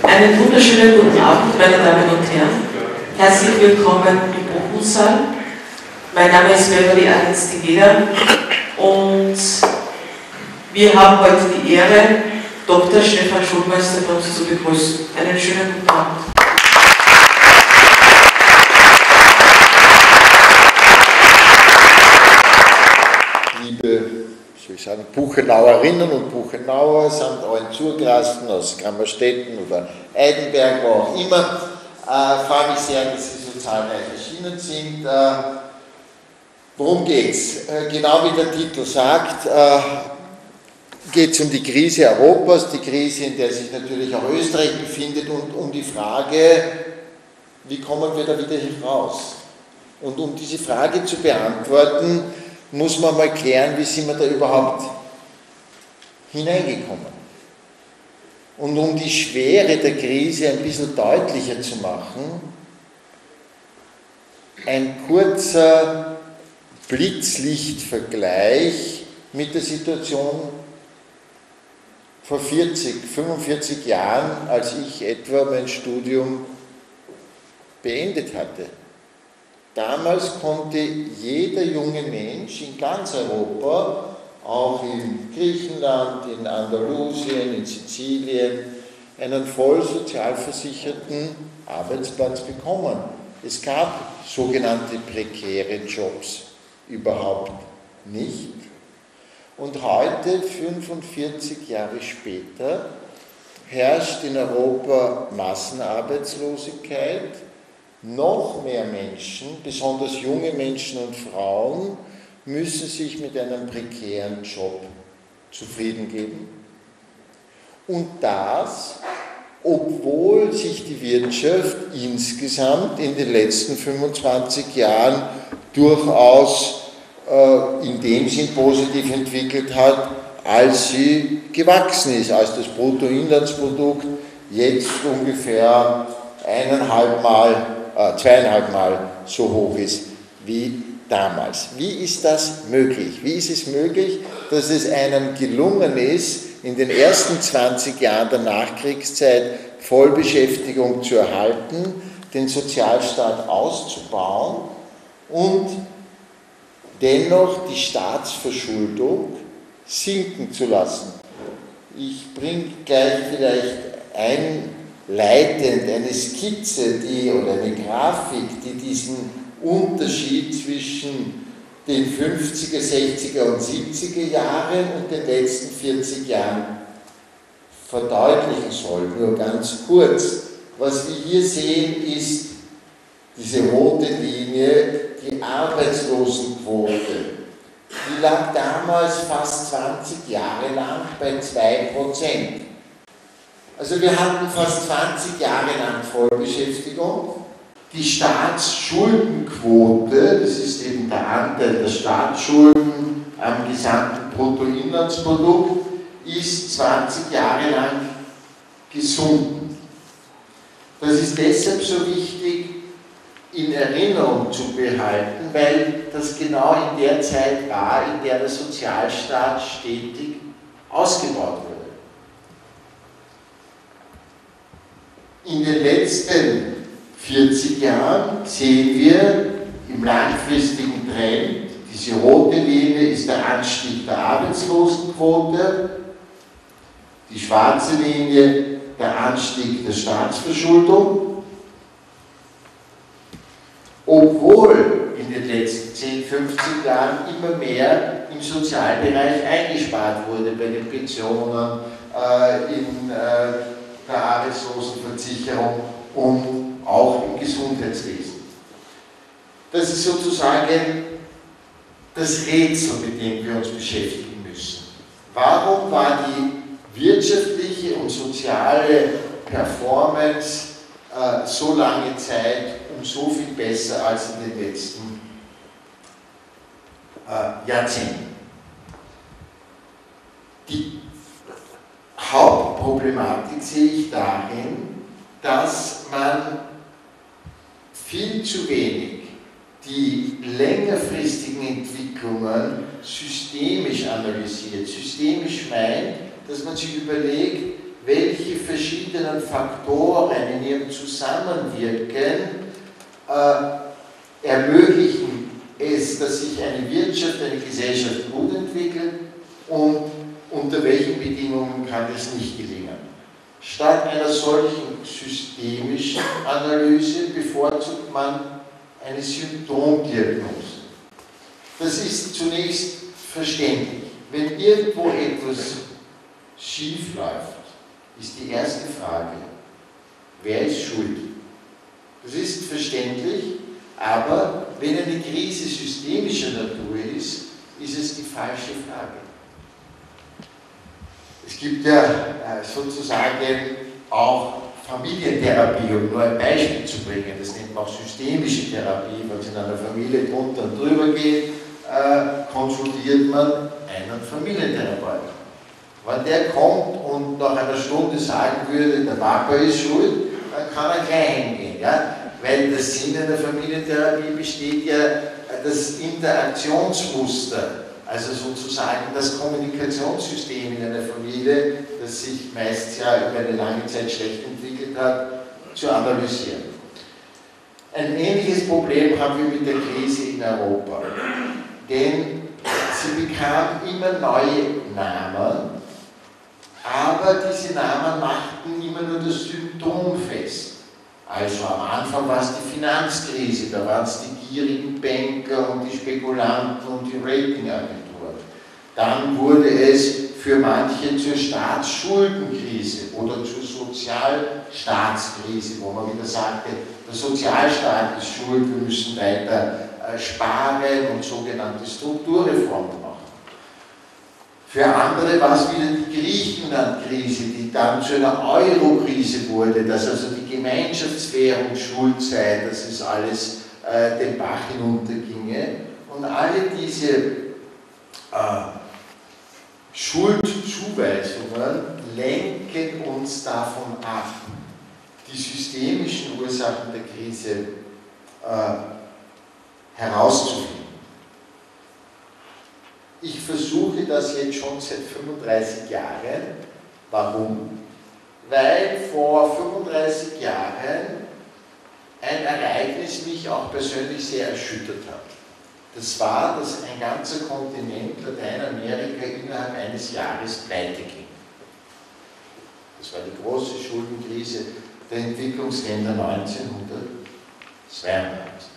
Einen wunderschönen guten Abend, meine Damen und Herren. Herzlich willkommen im Buchungssaal. Mein Name ist Beverly Adelstigeda und wir haben heute die Ehre, Dr. Stefan Schulmeister bei uns zu begrüßen. Einen schönen guten Abend. Liebe, soll ich sagen, Buchenauerinnen und Buchenauer, samt allen Zugelassen aus Grammerstetten oder Eidenberg, wo auch immer, freue mich sehr, dass Sie so zahlreich erschienen sind. Worum geht's? Genau wie der Titel sagt, geht es um die Krise Europas, die Krise, in der sich natürlich auch Österreich befindet, und um die Frage, wie kommen wir da wieder heraus? Und um diese Frage zu beantworten, muss man mal klären, wie sind wir da überhaupt hineingekommen. Und um die Schwere der Krise ein bisschen deutlicher zu machen, ein kurzer Blitzlichtvergleich mit der Situation vor 40, 45 Jahren, als ich etwa mein Studium beendet hatte. Damals konnte jeder junge Mensch in ganz Europa, auch in Griechenland, in Andalusien, in Sizilien, einen voll sozialversicherten Arbeitsplatz bekommen. Es gab sogenannte prekäre Jobs überhaupt nicht. Und heute, 45 Jahre später, herrscht in Europa Massenarbeitslosigkeit. Noch mehr Menschen, besonders junge Menschen und Frauen, müssen sich mit einem prekären Job zufrieden geben. Und das, obwohl sich die Wirtschaft insgesamt in den letzten 25 Jahren durchaus in dem Sinn positiv entwickelt hat, als sie gewachsen ist, als das Bruttoinlandsprodukt jetzt ungefähr 2,5 Mal so hoch ist wie damals. Wie ist das möglich? Wie ist es möglich, dass es einem gelungen ist, in den ersten 20 Jahren der Nachkriegszeit Vollbeschäftigung zu erhalten, den Sozialstaat auszubauen und dennoch die Staatsverschuldung sinken zu lassen? Ich bringe gleich vielleicht einleitend eine Skizze oder eine Grafik, die diesen Unterschied zwischen den 50er, 60er und 70er Jahren und den letzten 40 Jahren verdeutlichen soll. Nur ganz kurz. Was wir hier sehen, ist diese rote Linie, die Arbeitslosenquote. Die lag damals fast 20 Jahre lang bei 2%. Also wir hatten fast 20 Jahre lang Vollbeschäftigung. Die Staatsschuldenquote, das ist eben der Anteil der Staatsschulden am gesamten Bruttoinlandsprodukt, ist 20 Jahre lang gesunken. Das ist deshalb so wichtig in Erinnerung zu behalten, weil das genau in der Zeit war, in der der Sozialstaat stetig ausgebaut wurde. In den letzten 40 Jahren sehen wir im langfristigen Trend, diese rote Linie ist der Anstieg der Arbeitslosenquote, die schwarze Linie der Anstieg der Staatsverschuldung, obwohl in den letzten 10, 50 Jahren immer mehr im Sozialbereich eingespart wurde, bei den Pensionen, in der Arbeitslosenversicherung und auch im Gesundheitswesen. Das ist sozusagen das Rätsel, mit dem wir uns beschäftigen müssen. Warum war die wirtschaftliche und soziale Performance so lange Zeit und so viel besser als in den letzten Jahrzehnten? Die Hauptproblematik sehe ich darin, dass man viel zu wenig die längerfristigen Entwicklungen systemisch analysiert. Systemisch meint, dass man sich überlegt, welche verschiedenen Faktoren in ihrem Zusammenwirken ermöglichen es, dass sich eine Wirtschaft, eine Gesellschaft gut entwickelt und unter welchen Bedingungen kann es nicht gelingen. Statt einer solchen systemischen Analyse bevorzugt man eine Symptomdiagnose. Das ist zunächst verständlich. Wenn irgendwo etwas schief läuft, ist die erste Frage, wer ist schuld? Das ist verständlich, aber wenn eine Krise systemischer Natur ist, ist es die falsche Frage. Es gibt ja sozusagen auch Familientherapie, um nur ein Beispiel zu bringen. Das nennt man auch systemische Therapie. Wenn es in einer Familie drunter und drüber geht, konsultiert man einen Familientherapeuten. Wenn der kommt und nach einer Stunde sagen würde, der Papa ist schuld, dann kann er gleich hingehen. Ja? Weil der Sinn einer Familientherapie besteht ja das Interaktionsmuster, also sozusagen das Kommunikationssystem in einer Familie, das sich meist ja über eine lange Zeit schlecht entwickelt hat, zu analysieren. Ein ähnliches Problem haben wir mit der Krise in Europa. Denn sie bekam immer neue Namen, aber diese Namen machten immer nur das Symptom fest. Also am Anfang war es die Finanzkrise, da waren es die gierigen Banker und die Spekulanten und die Ratingagenturen. Dann wurde es für manche zur Staatsschuldenkrise oder zur Sozialstaatskrise, wo man wieder sagte, der Sozialstaat ist schuld, wir müssen weiter sparen und sogenannte Strukturreformen machen. Für andere war es wieder die Griechenland-Krise, die dann zu einer Euro-Krise wurde, dass also die Gemeinschaftswährung schuld sei, dass es alles den Bach hinunterginge. Und alle diese Schuldzuweisungen lenken uns davon ab, die systemischen Ursachen der Krise herauszufinden. Ich versuche das jetzt schon seit 35 Jahren. Warum? Weil vor 35 Jahren ein Ereignis mich auch persönlich sehr erschüttert hat. Das war, dass ein ganzer Kontinent, Lateinamerika, innerhalb eines Jahres pleite ging. Das war die große Schuldenkrise der Entwicklungsländer 1992.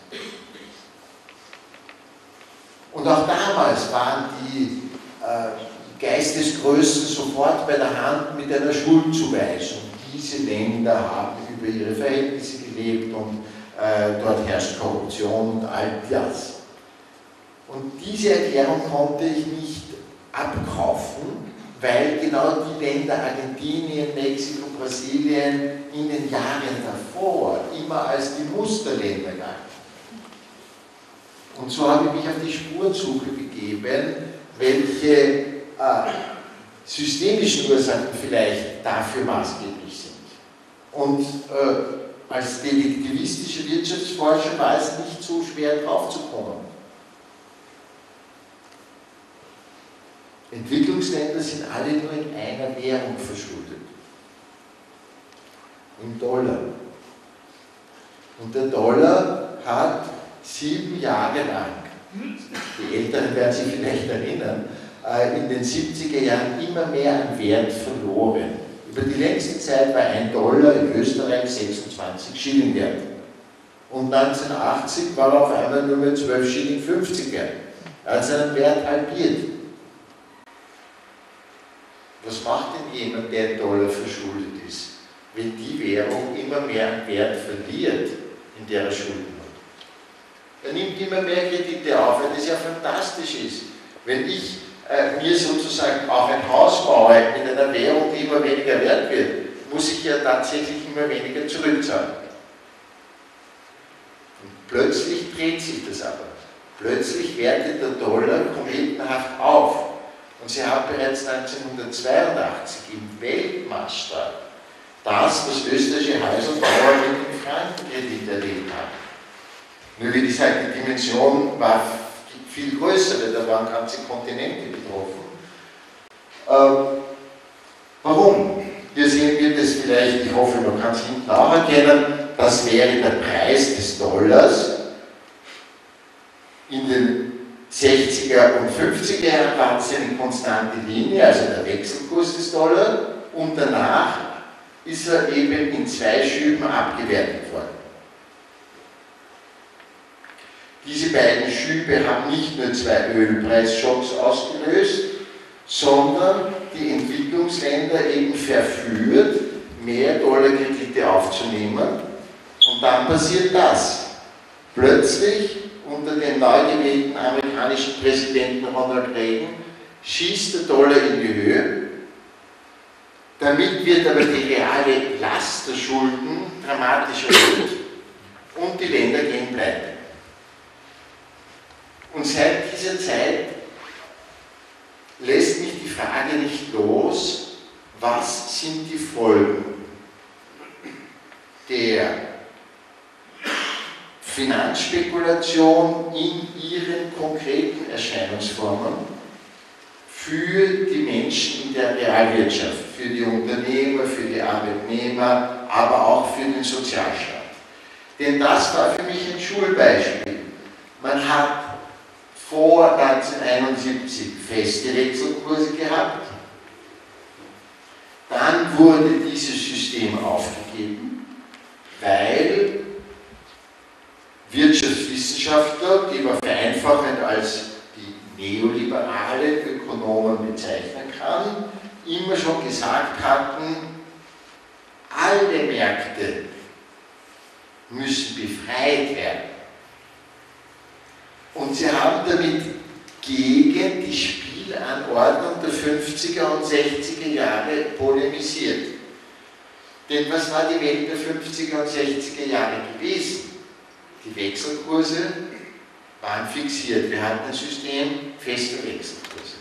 Und auch damals waren die Geistesgrößen sofort bei der Hand mit einer Schuldzuweisung. Diese Länder haben über ihre Verhältnisse gelebt und dort herrscht Korruption und all das. Und diese Erklärung konnte ich nicht abkaufen, weil genau die Länder Argentinien, Mexiko, Brasilien in den Jahren davor immer als die Musterländer galten. Und so habe ich mich auf die Spurensuche begeben, welche systemischen Ursachen vielleicht dafür maßgeblich sind. Und als detektivistischer Wirtschaftsforscher war es nicht so schwer draufzukommen. Entwicklungsländer sind alle nur in einer Währung verschuldet. Im Dollar. Und der Dollar hat 7 Jahre lang, die Älteren werden sich vielleicht erinnern, in den 70er Jahren immer mehr an Wert verloren. Über die längste Zeit war ein Dollar in Österreich 26 Schilling wert. Und 1980 war er auf einmal nur mehr 12,50 Schilling wert. Er hat seinen Wert halbiert. Was macht denn jemand, der in Dollar verschuldet ist, wenn die Währung immer mehr an Wert verliert, in der er Schulden hat? Er nimmt immer mehr Kredite auf, weil das ja fantastisch ist. Wenn ich mir sozusagen auch ein Haus baue mit einer Währung, die immer weniger wert wird, muss ich ja tatsächlich immer weniger zurückzahlen. Und plötzlich dreht sich das aber. Plötzlich wertet der Dollar kometenhaft auf. Und sie haben bereits 1982 im Weltmaßstab das, was österreichische Häuserbauer mit dem Frankenkredit erlebt haben. Nur wie gesagt, die Dimension war viel größer, weil da waren ganze Kontinente betroffen. Warum? Hier sehen wir das vielleicht, ich hoffe, man kann es hinten auch erkennen, das wäre der Preis des Dollars. In den 60er und 50er Jahren war es eine konstante Linie, also der Wechselkurs des Dollar, und danach ist er eben in 2 Schüben abgewertet worden. Diese beiden Schübe haben nicht nur 2 Ölpreisschocks ausgelöst, sondern die Entwicklungsländer eben verführt, mehr Dollarkredite aufzunehmen. Und dann passiert das. Plötzlich, unter dem neu gewählten amerikanischen Präsidenten Ronald Reagan, schießt der Dollar in die Höhe. Damit wird aber die reale Last der Schulden dramatisch erhöht und die Länder gehen pleite. Und seit dieser Zeit lässt mich die Frage nicht los, was sind die Folgen der Finanzspekulation in ihren konkreten Erscheinungsformen für die Menschen in der Realwirtschaft, für die Unternehmer, für die Arbeitnehmer, aber auch für den Sozialstaat. Denn das war für mich ein Schulbeispiel. Man hat vor 1971 feste Wechselkurse gehabt, dann wurde dieses System aufgegeben, weil Wirtschaftswissenschaftler, die man vereinfachend als die neoliberale Ökonomen bezeichnen kann, immer schon gesagt hatten, alle Märkte müssen befreit werden. Und sie haben damit gegen die Spielanordnung der 50er und 60er Jahre polemisiert. Denn was war die Welt der 50er und 60er Jahre gewesen? Die Wechselkurse waren fixiert. Wir hatten ein System fester Wechselkurse.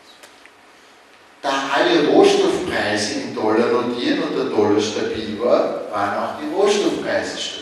Da alle Rohstoffpreise in Dollar notieren und der Dollar stabil war, waren auch die Rohstoffpreise stabil.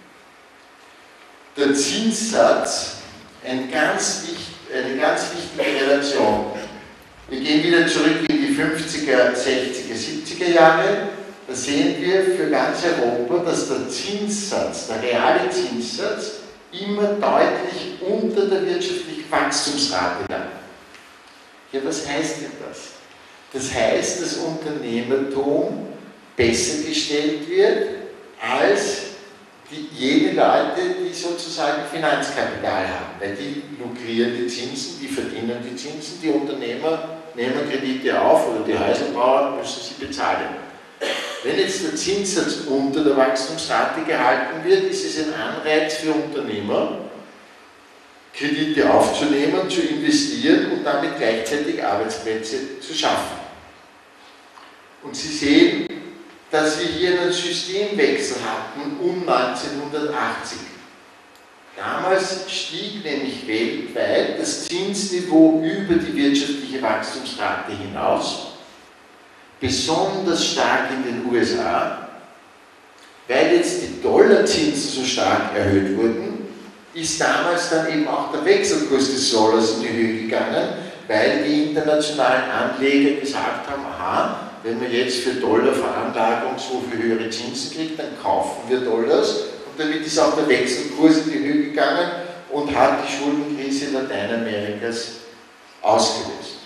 Der Zinssatz, eine ganz wichtige Relation. Wir gehen wieder zurück in die 50er, 60er, 70er Jahre. Da sehen wir für ganz Europa, dass der Zinssatz, der reale Zinssatz, immer deutlich unter der wirtschaftlichen Wachstumsrate lag. Ja, was heißt denn das? Das heißt, dass Unternehmertum besser gestellt wird als jene Leute, die sozusagen Finanzkapital haben, weil die lukrieren die Zinsen, die verdienen die Zinsen, die Unternehmer nehmen Kredite auf oder die Häuselbauer müssen sie bezahlen. Wenn jetzt der Zinssatz unter der Wachstumsrate gehalten wird, ist es ein Anreiz für Unternehmer, Kredite aufzunehmen, zu investieren und damit gleichzeitig Arbeitsplätze zu schaffen. Und Sie sehen, dass wir hier einen Systemwechsel hatten um 1980. Damals stieg nämlich weltweit das Zinsniveau über die wirtschaftliche Wachstumsrate hinaus, besonders stark in den USA. Weil jetzt die Dollarzinsen so stark erhöht wurden, ist damals dann eben auch der Wechselkurs des Dollars in die Höhe gegangen, weil die internationalen Anleger gesagt haben, aha, wenn wir jetzt für Dollarveranlagung so viel höhere Zinsen kriegen, dann kaufen wir Dollars und damit ist auch der Wechselkurs in die Höhe gegangen und hat die Schuldenkrise Lateinamerikas ausgelöst.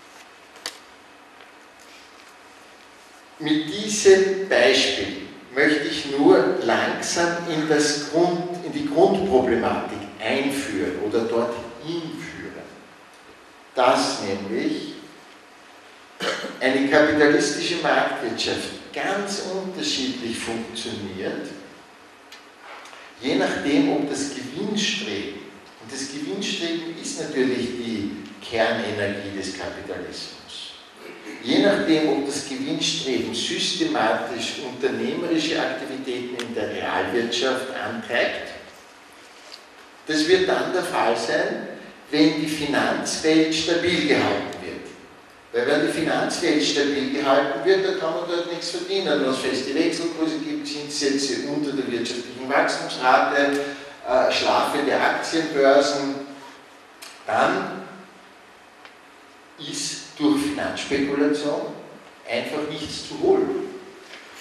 Mit diesem Beispiel möchte ich nur langsam in die Grundproblematik einführen oder dorthin führen, dass nämlich eine kapitalistische Marktwirtschaft ganz unterschiedlich funktioniert, je nachdem, ob das Gewinnstreben, und das Gewinnstreben ist natürlich die Kernenergie des Kapitalismus, je nachdem, ob das Gewinnstreben systematisch unternehmerische Aktivitäten in der Realwirtschaft antreibt, das wird dann der Fall sein, wenn die Finanzwelt stabil gehalten wird. Weil wenn die Finanzwelt stabil gehalten wird, dann kann man dort nichts verdienen. Wenn es feste Wechselkurse gibt, Zinssätze unter der wirtschaftlichen Wachstumsrate, schlafende Aktienbörsen, dann ist durch Finanzspekulation einfach nichts zu holen.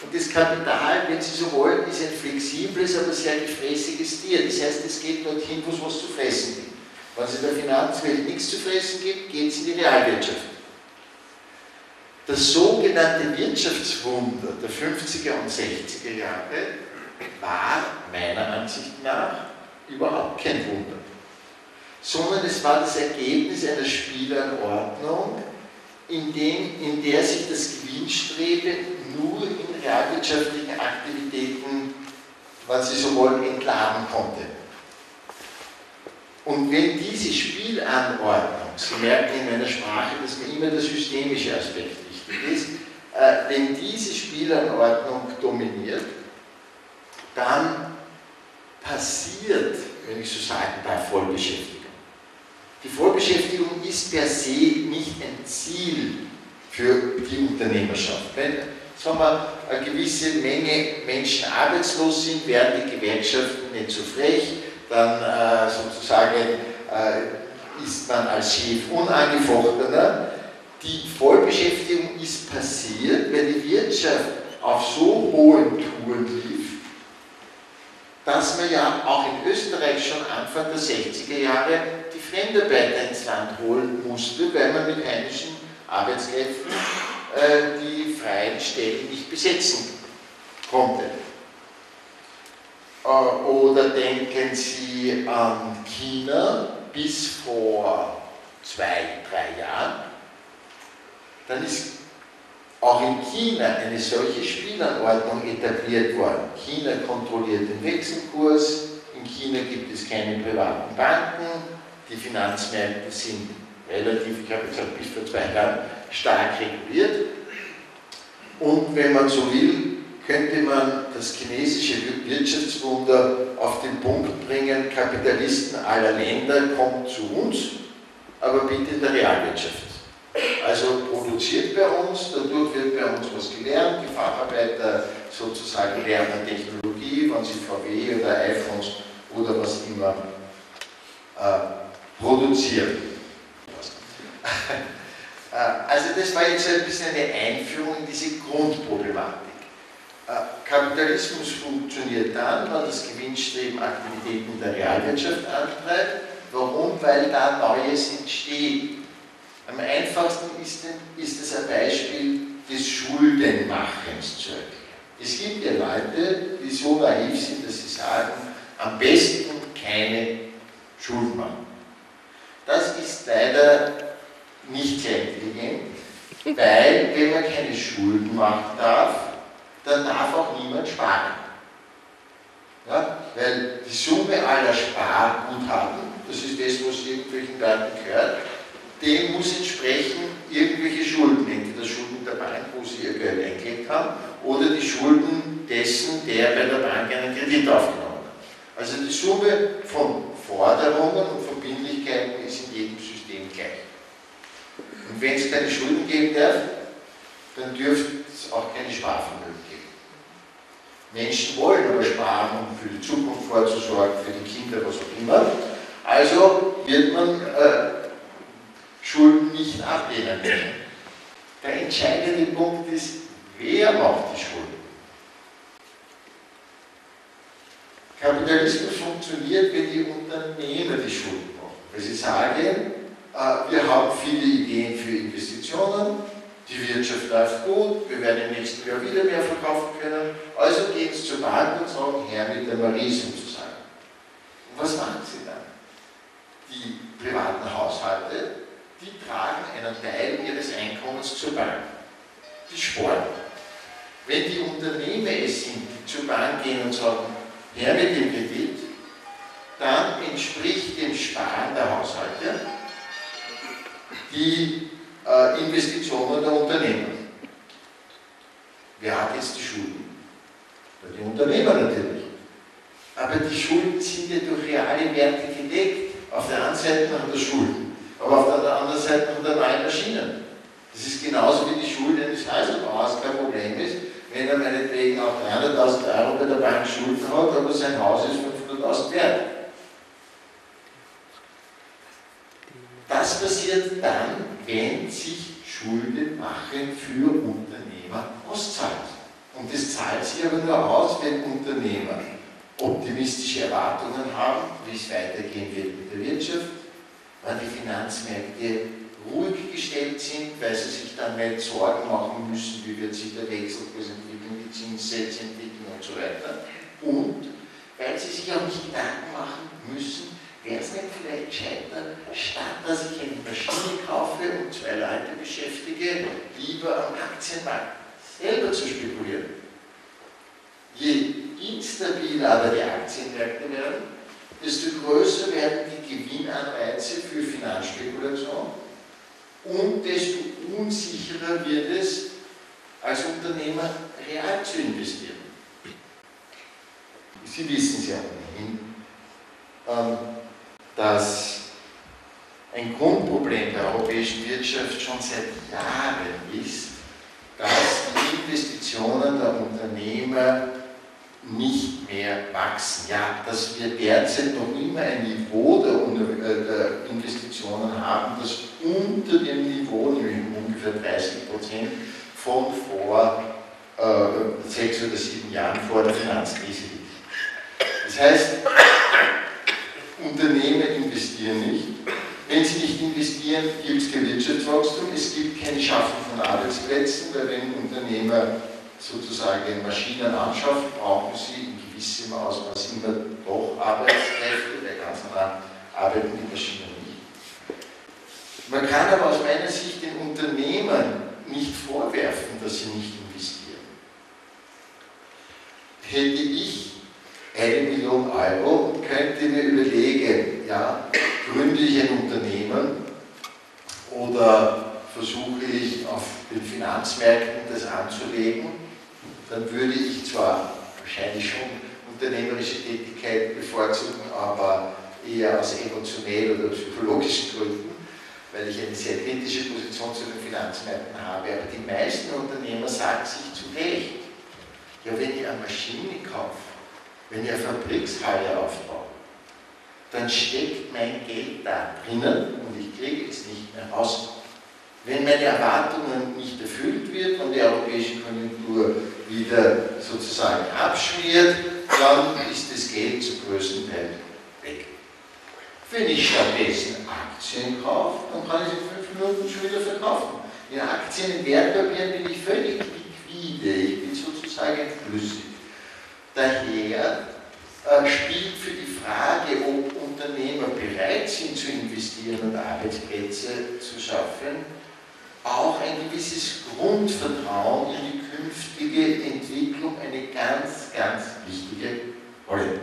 Und das Kapital, wenn Sie so wollen, ist ein flexibles, aber sehr gefräßiges Tier. Das heißt, es geht dorthin, wo es was zu fressen gibt. Wenn es in der Finanzwelt nichts zu fressen gibt, geht es in die Realwirtschaft. Das sogenannte Wirtschaftswunder der 50er und 60er Jahre war meiner Ansicht nach überhaupt kein Wunder, sondern es war das Ergebnis einer Spielanordnung, in der sich das Gewinnstreben nur in realwirtschaftlichen Aktivitäten, wenn Sie so wollen, entladen konnte. Und wenn diese Spielanordnung, Sie merken in meiner Sprache, dass mir immer der systemische Aspekt wichtig ist, wenn diese Spielanordnung dominiert, dann passiert, wenn ich so sagen darf, Vollbeschäftigung. Die Vollbeschäftigung ist per se nicht ein Ziel für die Unternehmerschaft. Wenn, sagen wir, eine gewisse Menge Menschen arbeitslos sind, werden die Gewerkschaften nicht so frech, dann sozusagen ist man als Chef unangefochtener. Die Vollbeschäftigung ist passiert, weil die Wirtschaft auf so hohen Touren lief, dass man ja auch in Österreich schon Anfang der 60er Jahre die Fremdarbeiter ins Land holen musste, weil man mit heimischen Arbeitskräften die freien Stellen nicht besetzen konnte. Oder denken Sie an China bis vor 2, 3 Jahren, dann ist auch in China eine solche Spielanordnung etabliert worden. China kontrolliert den Wechselkurs, in China gibt es keine privaten Banken, die Finanzmärkte sind relativ, ich habe gesagt, bis vor 2 Jahren stark reguliert. Und wenn man so will, könnte man das chinesische Wirtschaftswunder auf den Punkt bringen: Kapitalisten aller Länder, kommt zu uns, aber bitte in der Realwirtschaft. Also produziert bei uns, dadurch wird bei uns was gelernt, die Facharbeiter sozusagen lernen Technologie, wenn sie VW oder iPhones oder was immer produzieren. Also das war jetzt ein bisschen eine Einführung in diese Grundproblematik. Kapitalismus funktioniert dann, wenn das Gewinnstreben Aktivitäten der Realwirtschaft antreibt. Warum? Weil da Neues entsteht. Am einfachsten ist es ein Beispiel des Schuldenmachens zu erklären. Es gibt ja Leute, die so naiv sind, dass sie sagen, am besten keine Schulden machen. Das ist leider nicht sehr intelligent, weil, wenn man keine Schulden machen darf, dann darf auch niemand sparen. Ja? Weil die Summe aller Sparguthaben, das ist das, was irgendwelchen Leuten gehört, dem muss entsprechen irgendwelche Schulden, entweder Schulden der Bank, wo sie ihr Geld eingelegt haben, oder die Schulden dessen, der bei der Bank einen Kredit aufgenommen hat. Also die Summe von Forderungen und Verbindlichkeiten ist in jedem System gleich. Und wenn es keine Schulden geben darf, dann dürfte es auch keine Sparvermögen geben. Menschen wollen aber sparen, um für die Zukunft vorzusorgen, für die Kinder, was auch immer. Also wird man Schulden nicht ablehnen können. Der entscheidende Punkt ist, wer macht die Schulden? Kapitalismus funktioniert, wenn die Unternehmer die Schulden machen. Weil sie sagen, wir haben viele Ideen für Investitionen, die Wirtschaft läuft gut, wir werden im nächsten Jahr wieder mehr verkaufen können, also gehen sie zur Bank und sagen, her mit der Marie sozusagen. Und was machen sie dann? Die privaten Haushalte, die tragen einen Teil ihres Einkommens zur Bank. Die sparen. Wenn die Unternehmer es sind, die zur Bank gehen und sagen, her mit dem Kredit, dann entspricht dem Sparen der Haushalte die Investitionen der Unternehmer. Wer hat jetzt die Schulden? Die Unternehmer natürlich. Aber die Schulden sind ja durch reale Werte gedeckt. Auf der einen Seite haben wir Schulden, aber auf der anderen Seite haben wir neue Maschinen. Das ist genauso wie die Schulden eines Häuselbauers kein Problem ist, wenn er meinetwegen auch 300.000 Euro bei der Bank Schulden hat, aber sein Haus ist 500.000 wert. Das passiert dann, wenn sich Schulden machen für Unternehmer auszahlt. Und das zahlt sich aber nur aus, wenn Unternehmer optimistische Erwartungen haben, wie es weitergehen wird mit der Wirtschaft, wenn die Finanzmärkte ruhig gestellt sind, weil sie sich dann nicht Sorgen machen müssen, wie wird sich der Wechselkurs entwickeln, die Zinssätze entwickeln und so weiter. Und weil sie sich auch nicht Gedanken machen müssen, wäre es nicht vielleicht gescheiter, statt dass ich eine Maschine kaufe und 2 Leute beschäftige, lieber am Aktienmarkt selber zu spekulieren. Je instabiler aber die Aktienmärkte werden, desto größer werden die Gewinnanreize für Finanzspekulation und desto unsicherer wird es, als Unternehmer real zu investieren. Sie wissen ja ohnehin, dass ein Grundproblem der europäischen Wirtschaft schon seit Jahren ist, dass die Investitionen der Unternehmer nicht mehr wachsen. Ja, dass wir derzeit noch immer ein Niveau der Investitionen haben, das unter dem Niveau, nämlich ungefähr 30% von vor 6 oder 7 Jahren vor der Finanzkrise liegt. Das heißt, Unternehmen investieren nicht. Wenn sie nicht investieren, gibt es kein Wirtschaftswachstum, es gibt keine Schaffung von Arbeitsplätzen, weil wenn Unternehmer sozusagen Maschinen anschaffen, brauchen sie in gewissem Ausmaß immer doch Arbeitskräfte, weil ganz normal arbeiten die Maschinen nicht. Man kann aber aus meiner Sicht den Unternehmern nicht vorwerfen, dass sie nicht investieren. Hätte ich 1 Million Euro und könnte mir überlegen, ja, gründe ich ein Unternehmen oder versuche ich auf den Finanzmärkten das anzulegen, dann würde ich zwar wahrscheinlich schon unternehmerische Tätigkeit bevorzugen, aber eher aus emotionellen oder psychologischen Gründen, weil ich eine sehr kritische Position zu den Finanzmärkten habe. Aber die meisten Unternehmer sagen sich zu Recht, ja, wenn ich eine Maschine kaufe, wenn ich eine Fabrikshalle aufbaue, dann steckt mein Geld da drinnen und ich kriege es nicht mehr raus. Wenn meine Erwartungen nicht erfüllt wird und die europäische Konjunktur wieder sozusagen abschmiert, dann ist das Geld zum größten Teil weg. Wenn ich stattdessen Aktien kaufe, dann kann ich sie in 5 Minuten schon wieder verkaufen. In Aktien, in Wertpapieren bin ich völlig liquide, ich bin sozusagen flüssig. Daher spielt für die Frage, ob Unternehmer bereit sind zu investieren und Arbeitsplätze zu schaffen, auch ein gewisses Grundvertrauen in die künftige Entwicklung eine ganz, ganz wichtige Rolle.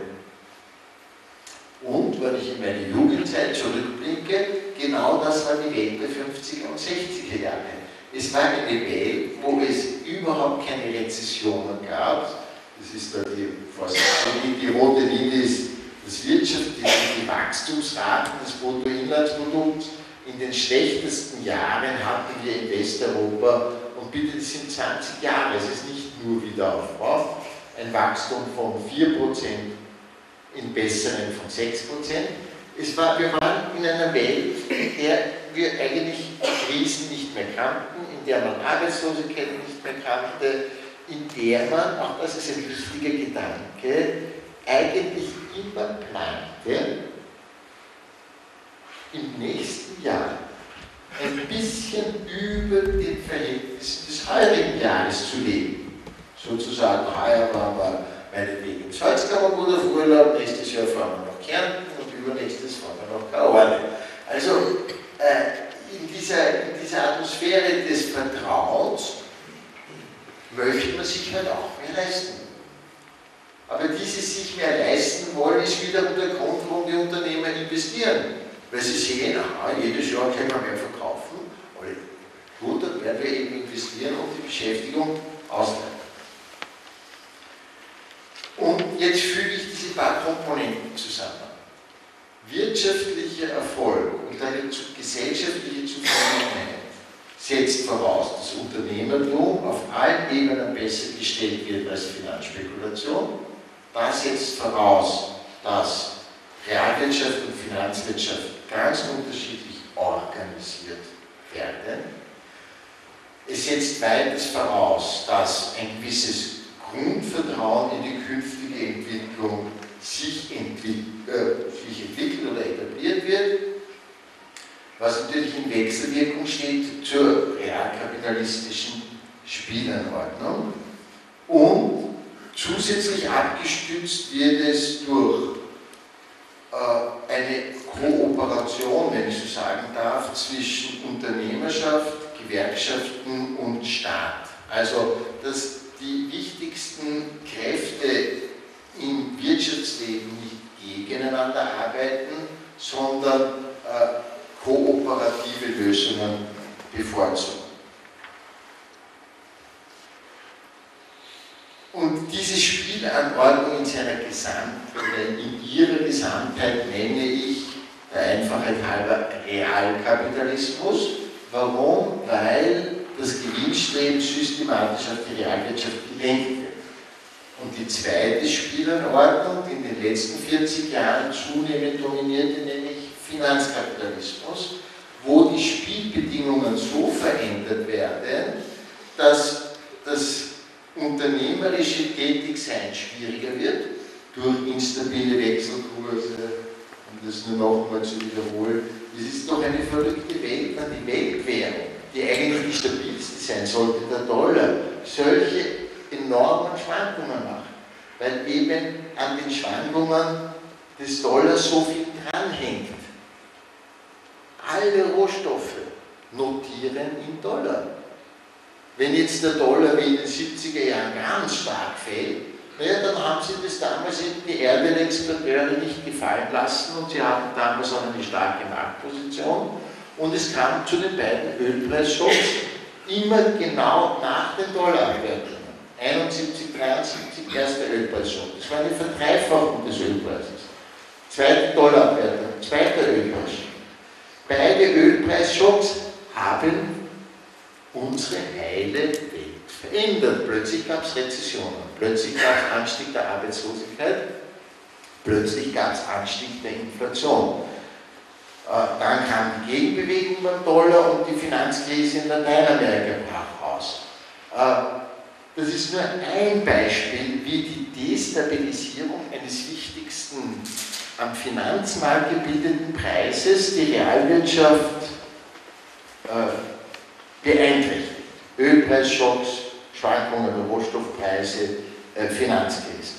Und wenn ich in meine Jugendzeit zurückblicke, genau das war die Welt der 50er und 60er Jahre. Es war eine Welt, wo es überhaupt keine Rezessionen gab. Das ist da die rote Linie ist das die Wachstumsraten des Bruttoinlandsprodukts. In den schlechtesten Jahren hatten wir in Westeuropa, und bitte, das sind 20 Jahre, es ist nicht nur Wiederaufbau, ein Wachstum von 4%, in besseren von 6%. Wir waren in einer Welt, in der wir eigentlich Krisen nicht mehr kannten, in der man Arbeitslosigkeit nicht mehr kannte, in der man, auch das ist ein wichtiger Gedanke, eigentlich immer plante, im nächsten Jahr ein bisschen über den Verhältnissen des heurigen Jahres zu leben. Sozusagen, heuer waren wir meinetwegen in Salzkammer gut auf Urlaub, nächstes Jahr fahren wir nach Kärnten und übernächstes fahren wir nach Kaorle. Also in dieser Atmosphäre des Vertrauens möchte man sich halt auch mehr leisten. Aber dieses sich mehr leisten wollen, ist wiederum der Grund, warum die Unternehmer investieren. Weil sie sehen, aha, jedes Jahr können wir mehr verkaufen, aber gut, dann werden wir eben investieren und die Beschäftigung ausleiten. Und jetzt füge ich diese paar Komponenten zusammen. Wirtschaftlicher Erfolg und eine gesellschaftliche Zufriedenheit setzt voraus, dass Unternehmertum auf allen Ebenen besser gestellt wird als Finanzspekulation. Das setzt voraus, dass Realwirtschaft und Finanzwirtschaft ganz unterschiedlich organisiert werden. Es setzt weiters voraus, dass ein gewisses Grundvertrauen in die künftige Entwicklung sich entwickelt oder etabliert wird, was natürlich in Wechselwirkung steht zur realkapitalistischen Spielanordnung. Und zusätzlich abgestützt wird es durch eine Kooperation, wenn ich so sagen darf, zwischen Unternehmerschaft, Gewerkschaften und Staat. Also, dass die wichtigsten Kräfte im Wirtschaftsleben nicht gegeneinander arbeiten, sondern kooperative Lösungen bevorzugen. Und diese Spielanordnung in ihrer Gesamtheit nenne ich der Einfachheit halber Realkapitalismus. Warum? Weil das Gewinnstreben systematisch auf die Realwirtschaft gelenkt wird. Und die zweite Spielanordnung, die in den letzten 40 Jahren zunehmend dominierte, nenne ich Finanzkapitalismus, wo die Spielbedingungen so verändert werden, dass das unternehmerische Tätigsein schwieriger wird durch instabile Wechselkurse, um das nur nochmal zu wiederholen. Es ist doch eine verrückte Welt, wenn die Weltwährung, die eigentlich die stabilste sein sollte, der Dollar, solche enormen Schwankungen macht, weil eben an den Schwankungen des Dollars so viel dranhängt. Alle Rohstoffe notieren in Dollar. Wenn jetzt der Dollar wie in den 70er Jahren ganz stark fällt, naja, dann haben sie das damals eben die Erdölexporteure nicht gefallen lassen und sie hatten damals auch eine starke Marktposition und es kam zu den beiden Ölpreisschocks immer genau nach den Dollarabwertungen. 71, 73, erster Ölpreisschock. Das war eine Verdreifachung des Ölpreises. Zweite Dollarabwertung, zweiter Ölpreisschock. Beide Ölpreisschocks haben unsere heile Welt verändert. Plötzlich gab es Rezessionen, plötzlich gab es Anstieg der Arbeitslosigkeit, plötzlich gab es Anstieg der Inflation. Dann kam die Gegenbewegung beim Dollar und die Finanzkrise in Lateinamerika brach aus. Das ist nur ein Beispiel, wie die Destabilisierung eines wichtigsten am Finanzmarkt gebildeten Preises die Realwirtschaft beeinträchtigt. Ölpreisschocks, Schwankungen der Rohstoffpreise, Finanzkrisen.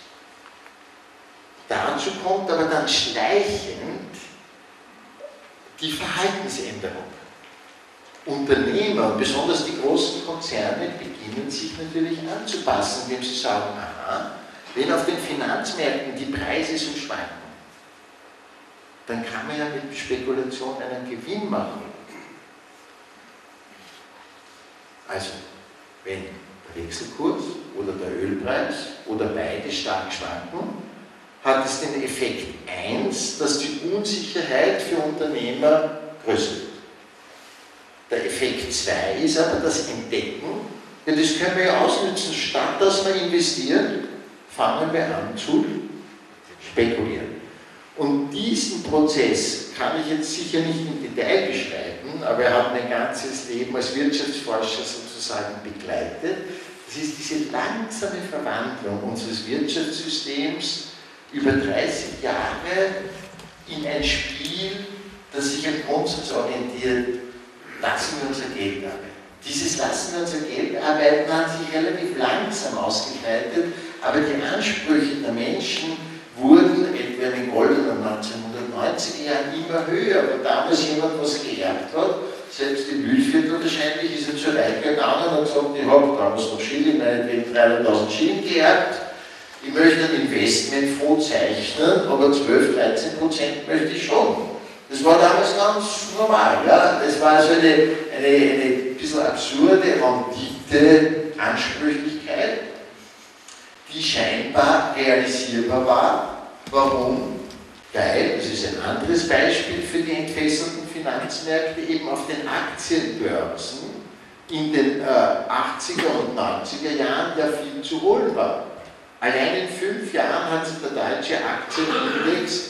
Dazu kommt aber dann schleichend die Verhaltensänderung. Unternehmer, besonders die großen Konzerne, beginnen sich natürlich anzupassen, indem sie sagen, aha, wenn auf den Finanzmärkten die Preise so schwanken, dann kann man ja mit Spekulation einen Gewinn machen. Also, wenn der Wechselkurs oder der Ölpreis oder beide stark schwanken, hat es den Effekt 1, dass die Unsicherheit für Unternehmer größer wird. Der Effekt 2 ist aber das Entdecken, denn das können wir ja ausnutzen, statt dass wir investieren, fangen wir an zu spekulieren. Und diesen Prozess kann ich jetzt sicher nicht im Detail beschreiben, aber er hat mein ganzes Leben als Wirtschaftsforscher sozusagen begleitet. Das ist diese langsame Verwandlung unseres Wirtschaftssystems über 30 Jahre in ein Spiel, das sich am Grundsatz orientiert, lassen wir unser Geld arbeiten. Dieses Lassen wir unser Geld arbeiten hat sich relativ langsam ausgebreitet, aber die Ansprüche der Menschen wurden etwa in den goldenen 1990er Jahren immer höher, weil damals jemand was geerbt hat, selbst im Mühlviertel wahrscheinlich, ist er zur Reihe gegangen und gesagt, ich habe damals noch Schilling, meinetwegen 300.000 Schilling geerbt, ich möchte ein Investmentfonds zeichnen, aber 12-13% möchte ich schon. Das war damals ganz normal. Ja? Das war also eine bisschen absurde Rendite-Ansprüchlichkeit, die scheinbar realisierbar war. Warum? Weil, das ist ein anderes Beispiel für die entfesselten Finanzmärkte, eben auf den Aktienbörsen in den 80er und 90er Jahren ja viel zu holen war. Allein in 5 Jahren hat sich der deutsche Aktienindex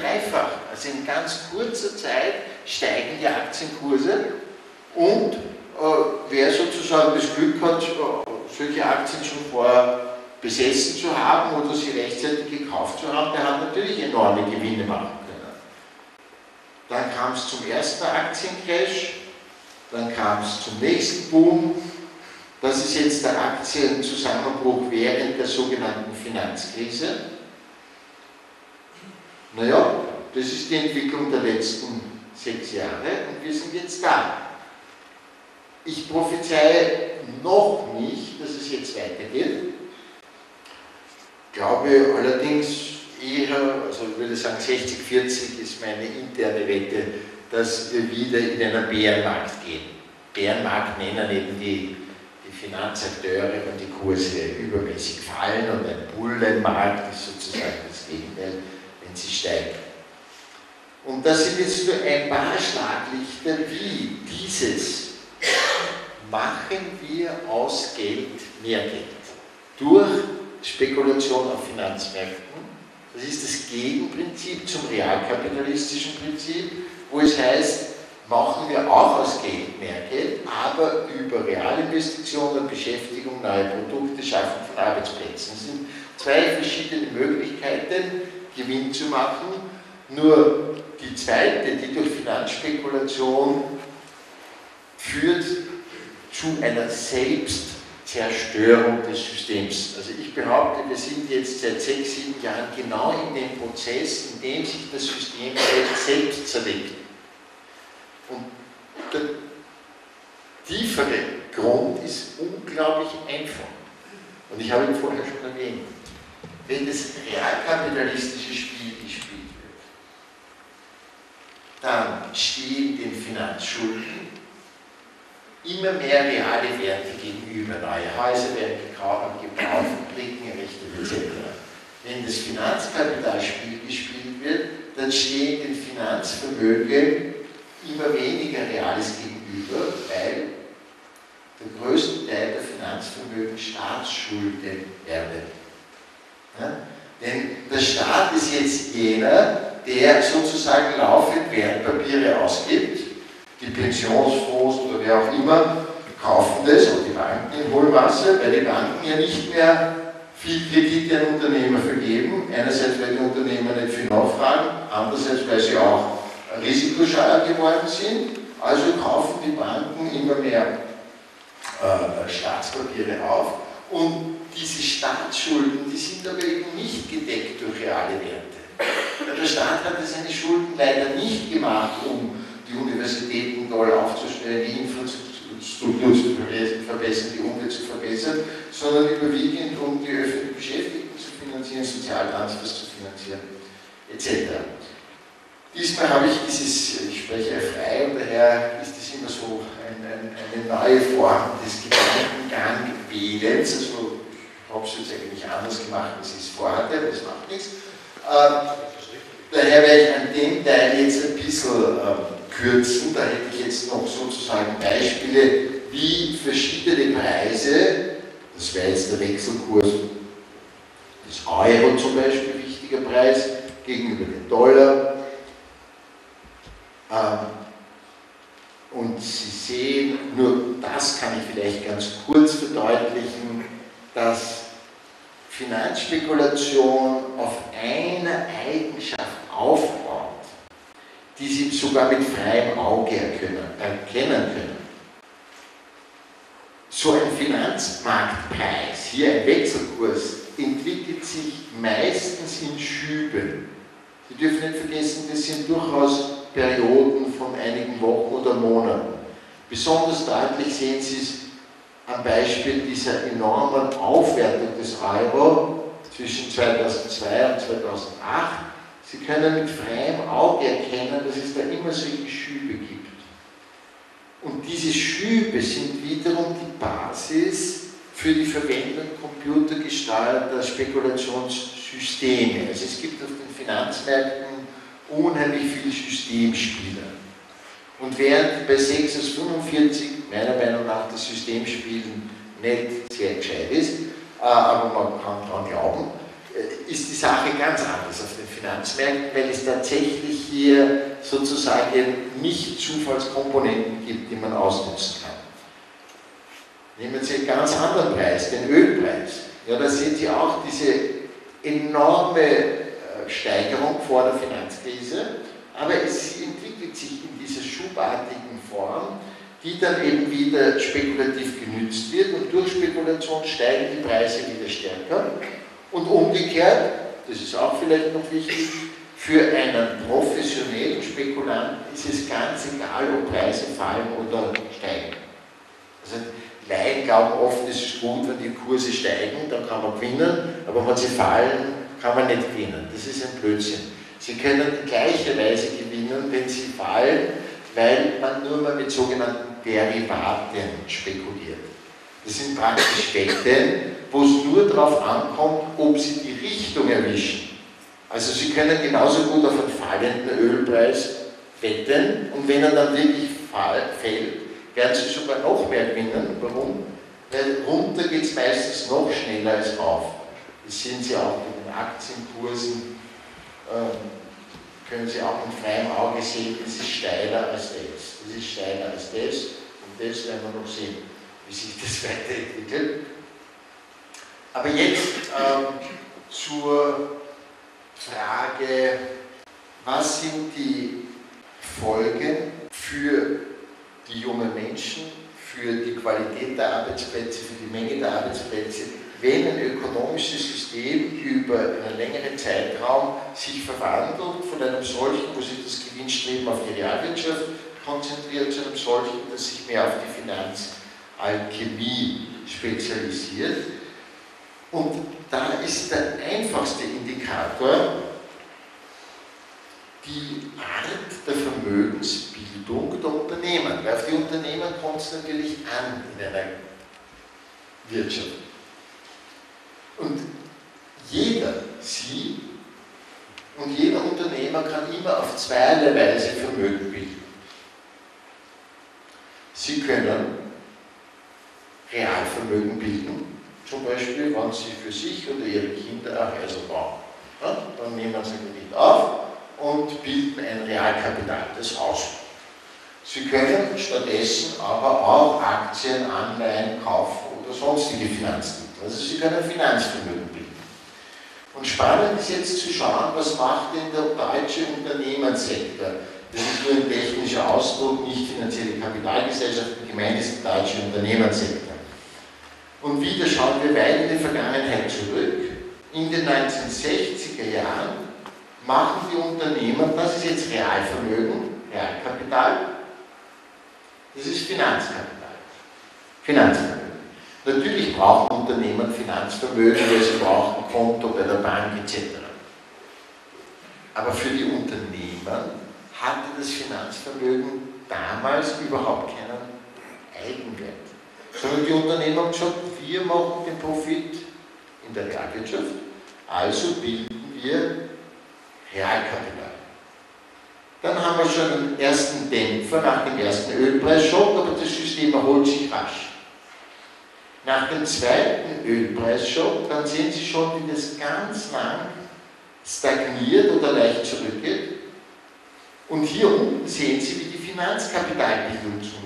verdreifacht. Also in ganz kurzer Zeit steigen die Aktienkurse und wer sozusagen das Glück hat, solche Aktien schon vorher besessen zu haben oder sie rechtzeitig gekauft zu haben, der hat natürlich enorme Gewinne machen können. Dann kam es zum ersten Aktiencrash, dann kam es zum nächsten Boom. Das ist jetzt der Aktienzusammenbruch während der sogenannten Finanzkrise. Naja, das ist die Entwicklung der letzten 6 Jahre und wir sind jetzt da. Ich prophezeie noch nicht, dass es jetzt weitergeht. Glaube allerdings eher, also ich würde sagen 60-40 ist meine interne Wette, dass wir wieder in einen Bärenmarkt gehen. Bärenmarkt nennen eben die Finanzakteure und die Kurse übermäßig fallen und ein Bullenmarkt ist sozusagen das Gegenteil, wenn sie steigen. Und das sind jetzt nur ein paar Schlaglichter, wie dieses machen wir aus Geld mehr Geld. Durch Spekulation auf Finanzmärkten. Das ist das Gegenprinzip zum realkapitalistischen Prinzip, wo es heißt, machen wir auch aus Geld mehr Geld, aber über Realinvestitionen, Beschäftigung, neue Produkte, Schaffen von Arbeitsplätzen. Das sind 2 verschiedene Möglichkeiten, Gewinn zu machen. Nur die zweite, die durch Finanzspekulation führt zu einer Selbstzerstörung des Systems. Also ich behaupte, wir sind jetzt seit 6, 7 Jahren genau in dem Prozess, in dem sich das System selbst zerlegt. Und der tiefere Grund ist unglaublich einfach. Und ich habe ihn vorher schon erwähnt. Wenn das realkapitalistische Spiel gespielt wird, dann stehen den Finanzschulden immer mehr reale Werte gegenüber. Neue Häuser werden gekauft und gebaut, Fabriken errichtet etc. Wenn das Finanzkapitalspiel gespielt wird, dann stehen den Finanzvermögen immer weniger Reales gegenüber, weil der größte Teil der Finanzvermögen Staatsschulden werden. Ja? Denn der Staat ist jetzt jener, der sozusagen laufend Wertpapiere ausgibt. Die Pensionsfonds oder wer auch immer kaufen das, auch die Banken in Hohlmasse, weil die Banken ja nicht mehr viel Kredite an Unternehmer vergeben. Einerseits, weil die Unternehmer nicht viel nachfragen, andererseits, weil sie auch risikoscheuer geworden sind. Also kaufen die Banken immer mehr Staatspapiere auf. Und diese Staatsschulden, die sind aber eben nicht gedeckt durch reale Werte. Der Staat hat seine Schulden leider nicht gemacht, um die Universitäten toll aufzustellen, die Infrastruktur zu verbessern, die Umwelt zu verbessern, sondern überwiegend um die öffentlichen Beschäftigten zu finanzieren, Sozialtransfers zu finanzieren, etc. Diesmal habe ich ich spreche frei und daher ist es immer so eine neue Form des Gedankengangwählens. Also ich habe es jetzt eigentlich anders gemacht, als ich es vorhatte, das macht nichts. Daher werde ich an dem Teil jetzt ein bisschen kürzen. Da hätte ich jetzt noch sozusagen Beispiele, wie verschiedene Preise, das wäre jetzt der Wechselkurs des Euro zum Beispiel, wichtiger Preis, gegenüber dem Dollar. Und Sie sehen, nur das kann ich vielleicht ganz kurz verdeutlichen, dass Finanzspekulation auf einer Eigenschaft aufbaut, die Sie sogar mit freiem Auge erkennen können. So ein Finanzmarktpreis, hier ein Wechselkurs, entwickelt sich meistens in Schüben. Sie dürfen nicht vergessen, das sind durchaus Perioden von einigen Wochen oder Monaten. Besonders deutlich sehen Sie es am Beispiel dieser enormen Aufwertung des Euro zwischen 2002 und 2008. Sie können mit freiem Auge erkennen, dass es da immer solche Schübe gibt. Und diese Schübe sind wiederum die Basis für die Verwendung computergesteuerter Spekulationssysteme. Also es gibt auf den Finanzmärkten unheimlich viele Systemspieler. Und während bei 6 aus 45 meiner Meinung nach das Systemspielen nicht sehr gescheit ist, aber man kann daran glauben, ist die Sache ganz anders auf den Finanzmärkten, weil es tatsächlich hier sozusagen nicht Zufallskomponenten gibt, die man ausnutzen kann. Nehmen Sie einen ganz anderen Preis, den Ölpreis. Ja, da sehen Sie auch diese enorme Steigerung vor der Finanzkrise, aber es entwickelt sich in dieser schubartigen Form, die dann eben wieder spekulativ genützt wird und durch Spekulation steigen die Preise wieder stärker und umgekehrt, das ist auch vielleicht noch wichtig, für einen professionellen Spekulanten ist es ganz egal, ob Preise fallen oder steigen. Also Laien glauben oft, es ist gut, wenn die Kurse steigen, dann kann man gewinnen, aber wenn sie fallen, kann man nicht gewinnen. Das ist ein Blödsinn. Sie können gleicherweise gewinnen, wenn sie fallen, weil man nur mal mit sogenannten Derivaten spekuliert. Das sind praktisch Wetten, wo es nur darauf ankommt, ob sie die Richtung erwischen. Also Sie können genauso gut auf einen fallenden Ölpreis wetten und wenn er dann wirklich fällt, werden Sie sogar noch mehr gewinnen. Warum? Weil runter geht es meistens noch schneller als rauf. Das sehen Sie auch mit den Aktienkursen, können Sie auch mit freiem Auge sehen, das ist steiler als das. Das ist steiler als das und das werden wir noch sehen, wie sich das weiterentwickelt. Aber jetzt zur Frage, was sind die Folgen für die jungen Menschen, für die Qualität der Arbeitsplätze, für die Menge der Arbeitsplätze, wenn ein ökonomisches System über einen längeren Zeitraum sich verwandelt, von einem solchen, wo sich das Gewinnstreben auf die Realwirtschaft konzentriert, zu einem solchen, das sich mehr auf die Finanzalchemie spezialisiert. Und da ist der einfachste Indikator die Art der Vermögensbildung der Unternehmen. Weil auf die Unternehmen kommt es natürlich an in einer Wirtschaft. Und jeder, Sie und jeder Unternehmer kann immer auf zweierlei Weise Vermögen bilden. Sie können Realvermögen bilden. Zum Beispiel, wenn Sie für sich oder Ihre Kinder ein Häuser bauen. Ja, dann nehmen Sie einen Kredit auf und bilden ein Realkapital, das Haus. Sie können stattdessen aber auch Aktien, Anleihen kaufen oder sonstige Finanzmittel. Also Sie können Finanzvermögen bilden. Und spannend ist jetzt zu schauen, was macht denn der deutsche Unternehmenssektor. Das ist nur ein technischer Ausdruck, nicht finanzielle Kapitalgesellschaft, gemeint ist der deutsche Unternehmenssektor. Und wieder schauen wir weit in die Vergangenheit zurück. In den 1960er Jahren machen die Unternehmen, das ist jetzt Realvermögen, Realkapital, das ist Finanzkapital. Finanzvermögen. Natürlich brauchen Unternehmen Finanzvermögen, weil sie brauchen ein Konto bei der Bank etc. Aber für die Unternehmen hatte das Finanzvermögen damals überhaupt keinen Eigenwert. Sondern die Unternehmen haben gesagt, wir machen den Profit in der Realwirtschaft, also bilden wir Realkapital. Dann haben wir schon einen ersten Dämpfer nach dem ersten Ölpreisschock, aber das System erholt sich rasch. Nach dem zweiten Ölpreisschock, dann sehen Sie schon, wie das ganz lang stagniert oder leicht zurückgeht. Und hier unten sehen Sie, wie die Finanzkapitalbildung zunimmt.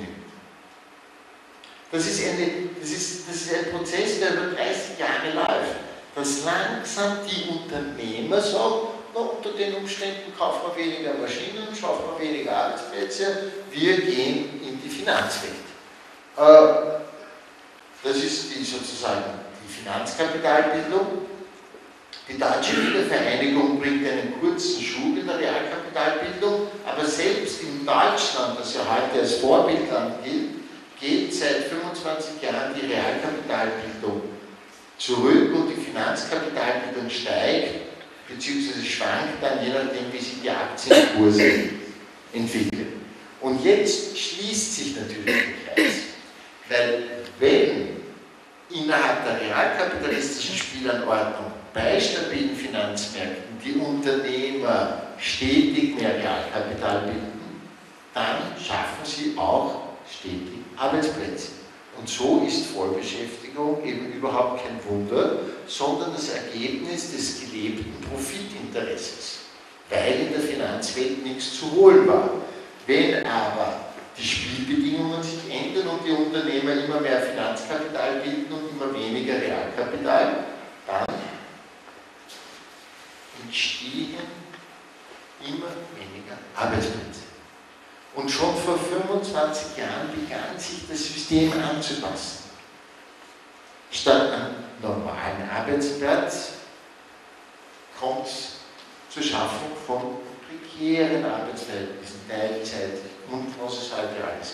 Das ist ein Prozess, der über 30 Jahre läuft, dass langsam die Unternehmer sagen, unter den Umständen kaufen wir weniger Maschinen, schaffen wir weniger Arbeitsplätze, wir gehen in die Finanzwelt. Das ist sozusagen die Finanzkapitalbildung. Die Deutsche Wiedervereinigung bringt einen kurzen Schub in der Realkapitalbildung, aber selbst in Deutschland, das ja heute als Vorbildland gilt, geht seit 25 Jahren die Realkapitalbildung zurück und die Finanzkapitalbildung steigt, beziehungsweise schwankt dann, je nachdem, wie sich die Aktienkurse entwickeln. Und jetzt schließt sich natürlich der Kreis, weil wenn innerhalb der realkapitalistischen Spielanordnung bei stabilen Finanzmärkten die Unternehmer stetig mehr Realkapital bilden, dann schaffen sie auch stetig Arbeitsplätze. Und so ist Vollbeschäftigung eben überhaupt kein Wunder, sondern das Ergebnis des gelebten Profitinteresses, weil in der Finanzwelt nichts zu holen war. Wenn aber die Spielbedingungen sich ändern und die Unternehmer immer mehr Finanzkapital bilden und immer weniger Realkapital, dann entstehen immer weniger Arbeitsplätze. Und schon vor 25 Jahren begann sich das System anzupassen. Statt einem normalen Arbeitsplatz kommt es zur Schaffung von prekären Arbeitsverhältnissen, Teilzeit und was es heute alles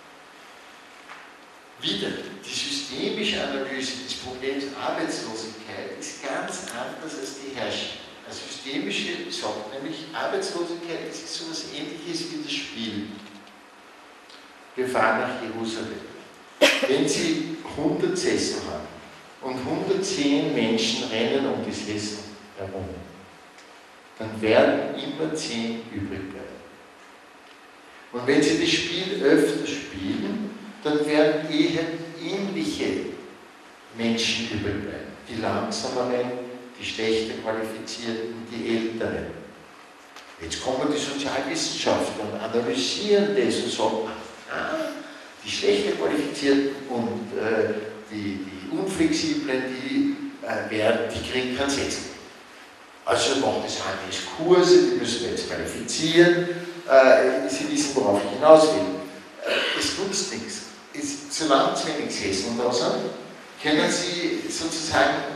gibt. Wieder, die systemische Analyse des Problems Arbeitslosigkeit ist ganz anders als die herrschende. Eine systemische sagt nämlich, Arbeitslosigkeit ist so etwas Ähnliches wie das Spiel. Wir fahren nach Jerusalem. Wenn Sie 100 Sessel haben und 110 Menschen rennen um die Sessel herum, dann werden immer 10 übrig bleiben. Und wenn Sie das Spiel öfter spielen, dann werden eher ähnliche Menschen übrig bleiben. Die Langsameren, die schlechter Qualifizierten, die Älteren. Jetzt kommen die Sozialwissenschaftler und analysieren das und sagen, die schlechter Qualifizierten und die Unflexiblen, die kriegen keinen Sessel. Also macht es Handels Kurse, die müssen wir jetzt qualifizieren. Sie wissen, worauf ich hinaus will. Es nutzt nichts. Solange zu wenig Sessel da sind, können Sie sozusagen,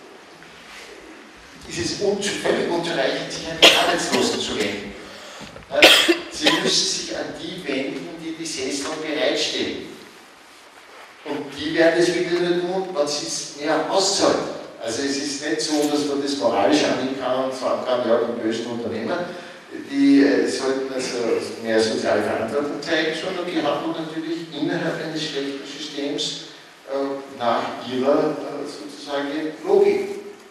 ist es völlig unzureichend, sich an die Arbeitslosen zu wenden. Sie müssen sich an die wenden, die die Sessel bereitstellen. Und die werden es wieder nicht tun, wenn sie es mehr auszahlen. Also es ist nicht so, dass man das moralisch angehen kann und sagen kann, ja, die bösen Unternehmer, die sollten also mehr soziale Verantwortung zeigen, sondern die handeln natürlich innerhalb eines schlechten Systems nach ihrer sozusagen Logik.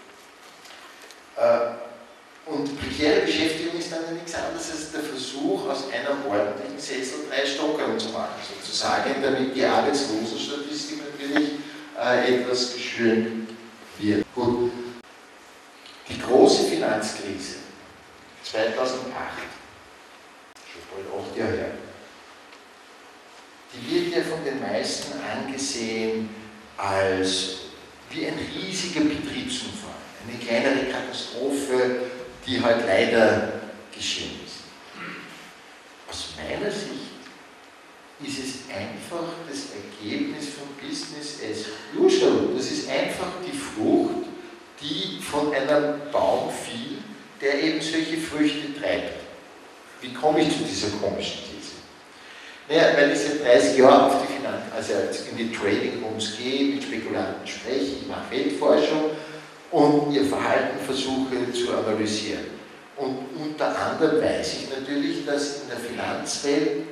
Und prekäre Beschäftigung ist dann nichts anderes als der Versuch, aus einem ordentlichen Sessel 3 Stockerl zu machen, sozusagen, damit die Arbeitslosenstatistik natürlich etwas geschönt wird. Gut. Die große Finanzkrise 2008, schon bald 8 Jahre her, die wird ja von den meisten angesehen als wie ein riesiger Betriebsunfall, eine kleinere Katastrophe, die halt leider geschehen ist. Aus meiner Sicht ist es einfach das Ergebnis von Business as usual. Das ist einfach die Frucht, die von einem Baum fiel, der eben solche Früchte treibt. Wie komme ich zu dieser komischen These? Naja, weil ich seit 30 Jahren auf die also in die Trading Rooms gehe, mit Spekulanten spreche, ich mache Weltforschung und ihr Verhalten versuche zu analysieren. Und unter anderem weiß ich natürlich, dass in der Finanzwelt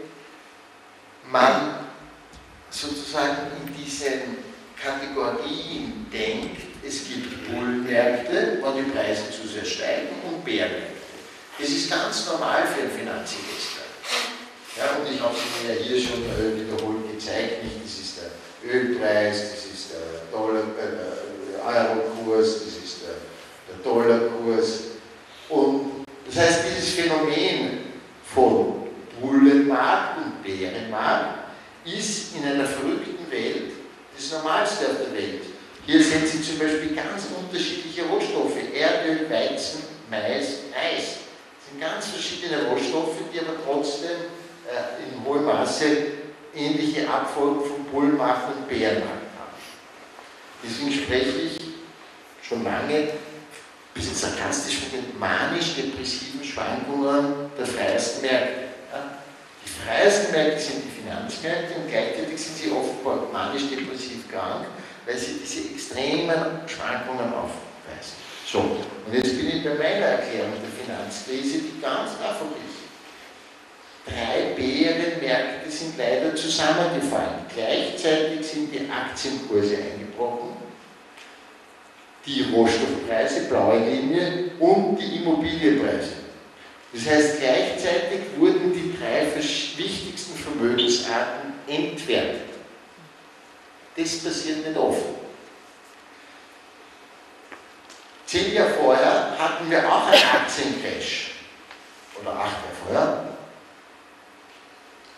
man sozusagen in diesen Kategorien denkt, es gibt Bullenmärkte, wo die Preise zu sehr steigen, und Bärenmärkte. Das ist ganz normal für einen Finanzinvestor. Ja, und ich habe es Ihnen ja hier schon wiederholt gezeigt, nicht? Das ist der Ölpreis, das ist der Eurokurs, das ist der Dollarkurs. Und das heißt, dieses Phänomen von Bullenmarkt und Bärenmarkt ist in einer verrückten Welt das Normalste auf der Welt. Hier sehen Sie zum Beispiel ganz unterschiedliche Rohstoffe: Erdöl, Weizen, Mais, Reis. Das sind ganz verschiedene Rohstoffe, die aber trotzdem in hohem Maße ähnliche Abfolgen von Bullenmarkt und Bärenmarkt haben. Deswegen spreche ich schon lange, ein bisschen sarkastisch, von den manisch-depressiven Schwankungen der freiesten Märkte. Ja? Die freiesten Märkte sind die Finanzmärkte und gleichzeitig sind sie offenbar manisch-depressiv krank, weil sie diese extremen Schwankungen aufweisen. So, und jetzt bin ich bei meiner Erklärung der Finanzkrise, die ganz einfach ist. 3 Bärenmärkte sind leider zusammengefallen. Gleichzeitig sind die Aktienkurse eingebrochen, die Rohstoffpreise, blaue Linie, und die Immobilienpreise. Das heißt, gleichzeitig wurden die 3 wichtigsten Vermögensarten entwertet. Das passiert nicht oft. 10 Jahre vorher hatten wir auch einen Aktiencrash. Oder 8 Jahre vorher.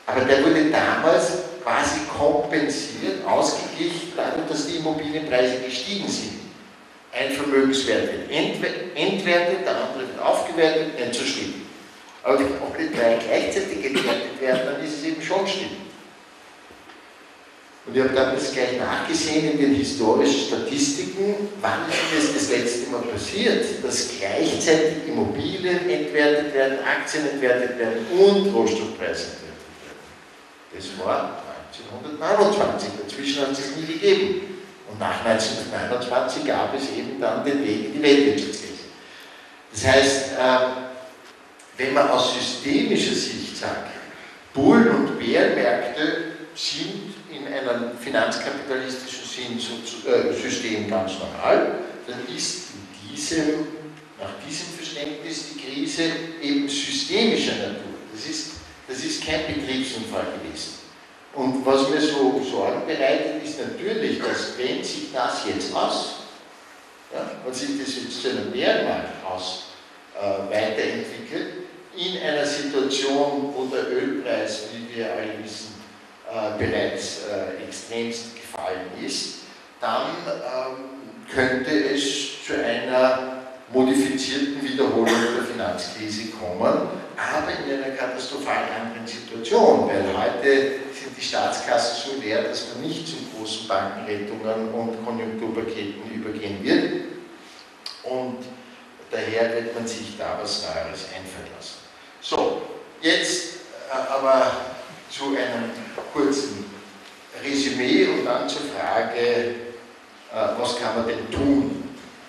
Aber der wurde damals quasi kompensiert, ausgeglichen, dadurch, dass die Immobilienpreise gestiegen sind. Ein Vermögenswert wird entwertet, der andere wird aufgewertet, nicht so schlimm. Aber wenn alle drei gleichzeitig entwertet werden, dann ist es eben schon schlimm. Und ich habe dann das gleich nachgesehen in den historischen Statistiken, wann ist das letzte Mal passiert, dass gleichzeitig Immobilien entwertet werden, Aktien entwertet werden und Rohstoffpreise entwertet werden. Das war 1929, dazwischen hat es es nie gegeben. Und nach 1929 gab es eben dann den Weg in die Weltwirtschaftskrise. Das heißt, wenn man aus systemischer Sicht sagt, Bullen- und Bärenmärkte sind in einem finanzkapitalistischen System ganz normal, dann ist nach diesem Verständnis die Krise eben systemischer Natur. Das ist kein Betriebsunfall gewesen. Und was mir so Sorgen bereitet, ist natürlich, dass wenn sich das jetzt wenn sich das jetzt zu einem Bärenmarkt weiterentwickelt, in einer Situation, wo der Ölpreis, wie wir alle wissen, bereits extremst gefallen ist, dann könnte es zu einer modifizierten Wiederholung der Finanzkrise kommen, aber in einer katastrophal anderen Situation, weil heute sind die Staatskassen so leer, dass man nicht zu großen Bankenrettungen und Konjunkturpaketen übergehen wird und daher wird man sich da was Neueres einfallen lassen. So, jetzt aber zu einem kurzen Resümee und dann zur Frage, was kann man denn tun?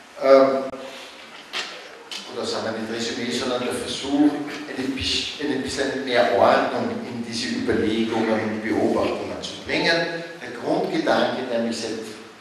Oder sagen wir nicht Resümee, sondern der Versuch, ein bisschen mehr Ordnung in diese Überlegungen und Beobachtungen zu bringen. Der Grundgedanke, nämlich seit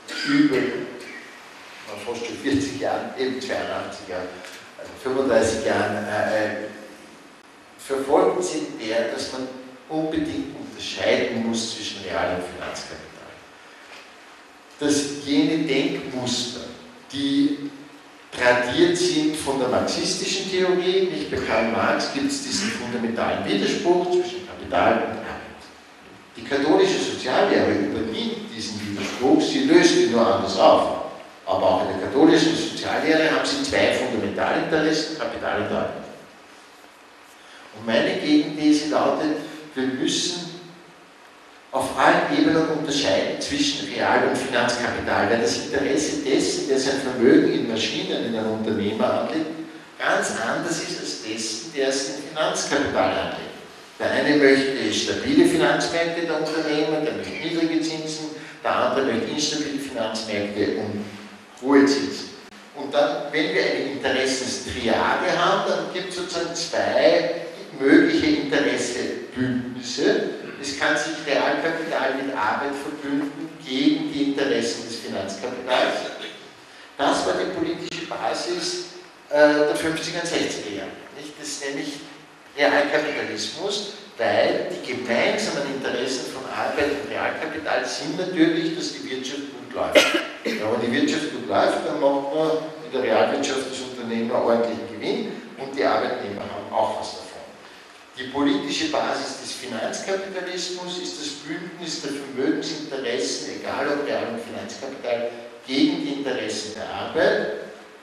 fast schon 40 Jahren, eben 82 Jahre, also 35 Jahren, verfolgt sind der, dass man unbedingt unterscheiden muss zwischen Real- und Finanzkapital. Dass jene Denkmuster, die tradiert sind von der marxistischen Theorie, nicht bei Karl Marx gibt es diesen fundamentalen Widerspruch zwischen Kapital und Arbeit. Die katholische Soziallehre übernimmt diesen Widerspruch, sie löst ihn nur anders auf. Aber auch in der katholischen Soziallehre haben sie zwei Fundamentalinteressen, Kapital und Arbeit. Und meine Gegenthese lautet, wir müssen auf allen Ebenen unterscheiden zwischen Real- und Finanzkapital, weil das Interesse dessen, der sein Vermögen in Maschinen in einem Unternehmer anlegt, ganz anders ist als dessen, der es in Finanzkapital anlegt. Der eine möchte stabile Finanzmärkte, der Unternehmer, der möchte niedrige Zinsen, der andere möchte instabile Finanzmärkte und hohe Zinsen. Und dann, wenn wir eine Interessenstriade haben, dann gibt es sozusagen zwei mögliche Interessebündnisse. Es kann sich Realkapital mit Arbeit verbünden gegen die Interessen des Finanzkapitals. Das war die politische Basis der 50er und 60er Jahre. Das nenne ich Realkapitalismus, weil die gemeinsamen Interessen von Arbeit und Realkapital sind natürlich, dass die Wirtschaft gut läuft. Ja, wenn die Wirtschaft gut läuft, dann macht man in der Realwirtschaft das Unternehmer ordentlichen Gewinn und die Arbeitnehmer haben auch was davon. Die politische Basis des Finanzkapitalismus ist das Bündnis der Vermögensinteressen, egal ob Real- und Finanzkapital, gegen die Interessen der Arbeit.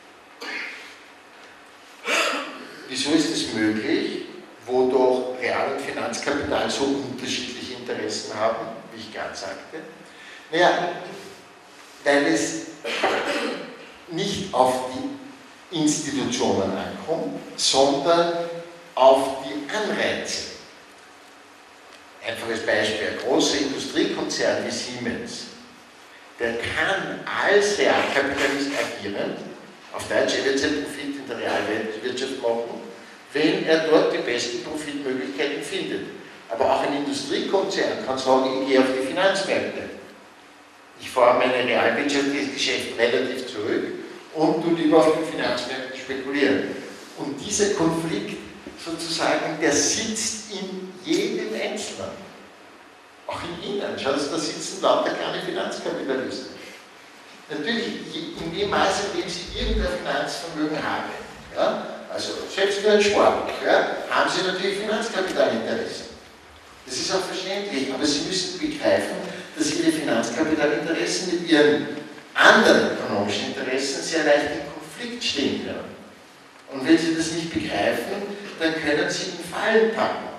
Wieso ist es möglich, wo doch Real- und Finanzkapital so unterschiedliche Interessen haben, wie ich gerade sagte? Naja, weil es nicht auf die Institutionen ankommt, sondern auf die Anreize. Einfaches Beispiel, ein großer Industriekonzern wie Siemens, der kann als Realkapitalist agieren, auf Deutsch, er wird seinen Profit in der Realwirtschaft machen, wenn er dort die besten Profitmöglichkeiten findet. Aber auch ein Industriekonzern kann sagen, ich gehe auf die Finanzmärkte. Ich fahre mein realwirtschaftliches Geschäft relativ zurück und du lieber auf den Finanzmärkten spekulieren. Und dieser Konflikt sozusagen, der sitzt in jedem Einzelnen. Auch in Ihnen. Schaut, da sitzen lauter kleine Finanzkapitalisten. Natürlich, in dem Maße, in dem Sie irgendein Finanzvermögen haben, ja, also selbst für einen Sport, ja, haben Sie natürlich Finanzkapitalinteressen. Das ist auch verständlich, aber Sie müssen begreifen, dass Ihre Finanzkapitalinteressen mit Ihren anderen ökonomischen Interessen sehr leicht in Konflikt stehen können. Und wenn Sie das nicht begreifen, dann können Sie in Fallen tappen.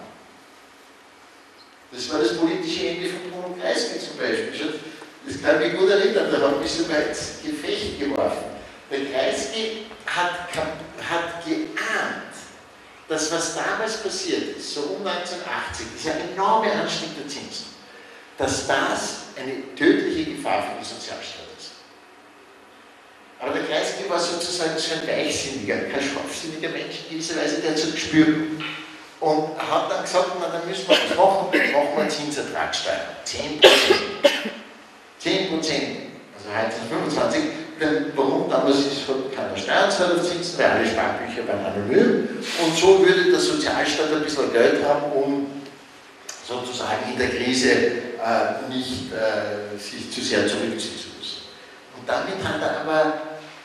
Das war das politische Ende von Bruno Kreisky zum Beispiel. Das kann ich mich gut erinnern, da hat mich sogar ins Gefecht geworfen. Der Kreisky hat geahnt, dass was damals passiert ist, so um 1980, dieser enorme Anstieg der Zinsen, dass das eine tödliche Gefahr für die Sozialstaat ist. Aber der Kreisky war sozusagen so ein weichsinniger, kein scharfsinniger Mensch in gewisser Weise, der hat so gespürt und hat dann gesagt, na, dann müssen wir was machen, machen wir eine Zinsertragssteuer, 10%. 10%, also heute sind 25%. Warum? Damals ist keiner Steuerzahler Zinsen, weil alle Sparbücher waren anonym. Und so würde der Sozialstaat ein bisschen Geld haben, um sozusagen in der Krise nicht sich zu sehr zurückziehen zu müssen. Und damit hat er aber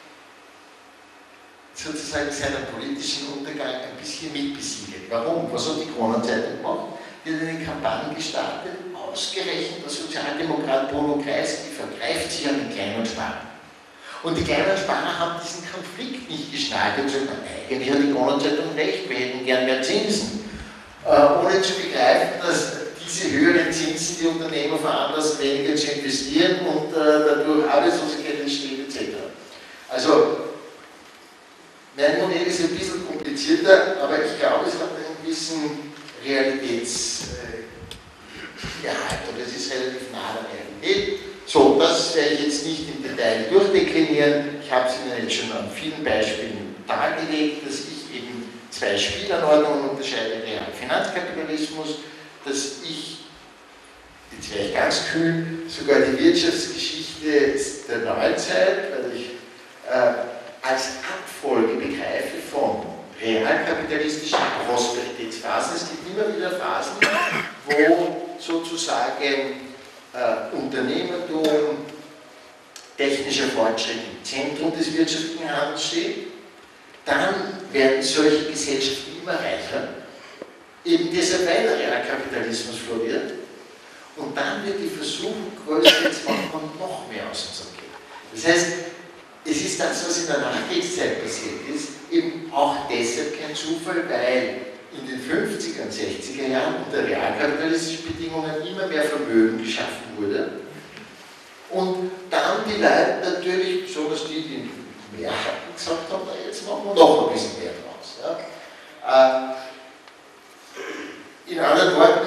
sozusagen seinen politischen Untergang ein bisschen mitbesiegelt. Warum? Was hat die Kronenzeitung gemacht? Die hat eine Kampagne gestartet, ausgerechnet der Sozialdemokrat Bruno Kreisky vergreift sich an den kleinen Sparern. Und die kleinen Sparer haben diesen Konflikt nicht geschnallt und gesagt, eigentlich hat die Kronenzeitung recht, wir hätten gern mehr Zinsen. Ohne zu begreifen, dass diese höheren Zinsen die Unternehmer veranlassen, weniger zu investieren und dadurch Arbeitslosigkeit entsteht etc. Also, mein Modell ist ein bisschen komplizierter, aber ich glaube, es hat einen gewissen Realitätsgehalt und es ist relativ nah an der Realität. So, das werde ich jetzt nicht im Detail durchdeklinieren. Ich habe es Ihnen jetzt schon an vielen Beispielen dargelegt, dass ich eben zwei Spielanordnungen unterscheide, Real- und Finanzkapitalismus, dass ich, jetzt wäre ich ganz kühl, sogar die Wirtschaftsgeschichte der Neuzeit, weil ich als Abfolge begreife von realkapitalistischen Prosperitätsphasen. Es gibt immer wieder Phasen, wo sozusagen Unternehmertum, technischer Fortschritt im Zentrum des wirtschaftlichen Handelns steht. Dann werden solche Gesellschaften immer reicher, eben deshalb, weil der Realkapitalismus floriert. Und dann wird die Versuchung größer, jetzt macht man noch mehr aus unserem Geld. Das heißt, es ist das, was in der Nachkriegszeit passiert ist, eben auch deshalb kein Zufall, weil in den 50er und 60er Jahren unter realkapitalistischen Bedingungen immer mehr Vermögen geschaffen wurde. Und dann die Leute natürlich, besonders die mehr hatten, gesagt haben, na, jetzt machen wir noch ein bisschen mehr draus. Ja. In anderen Worten,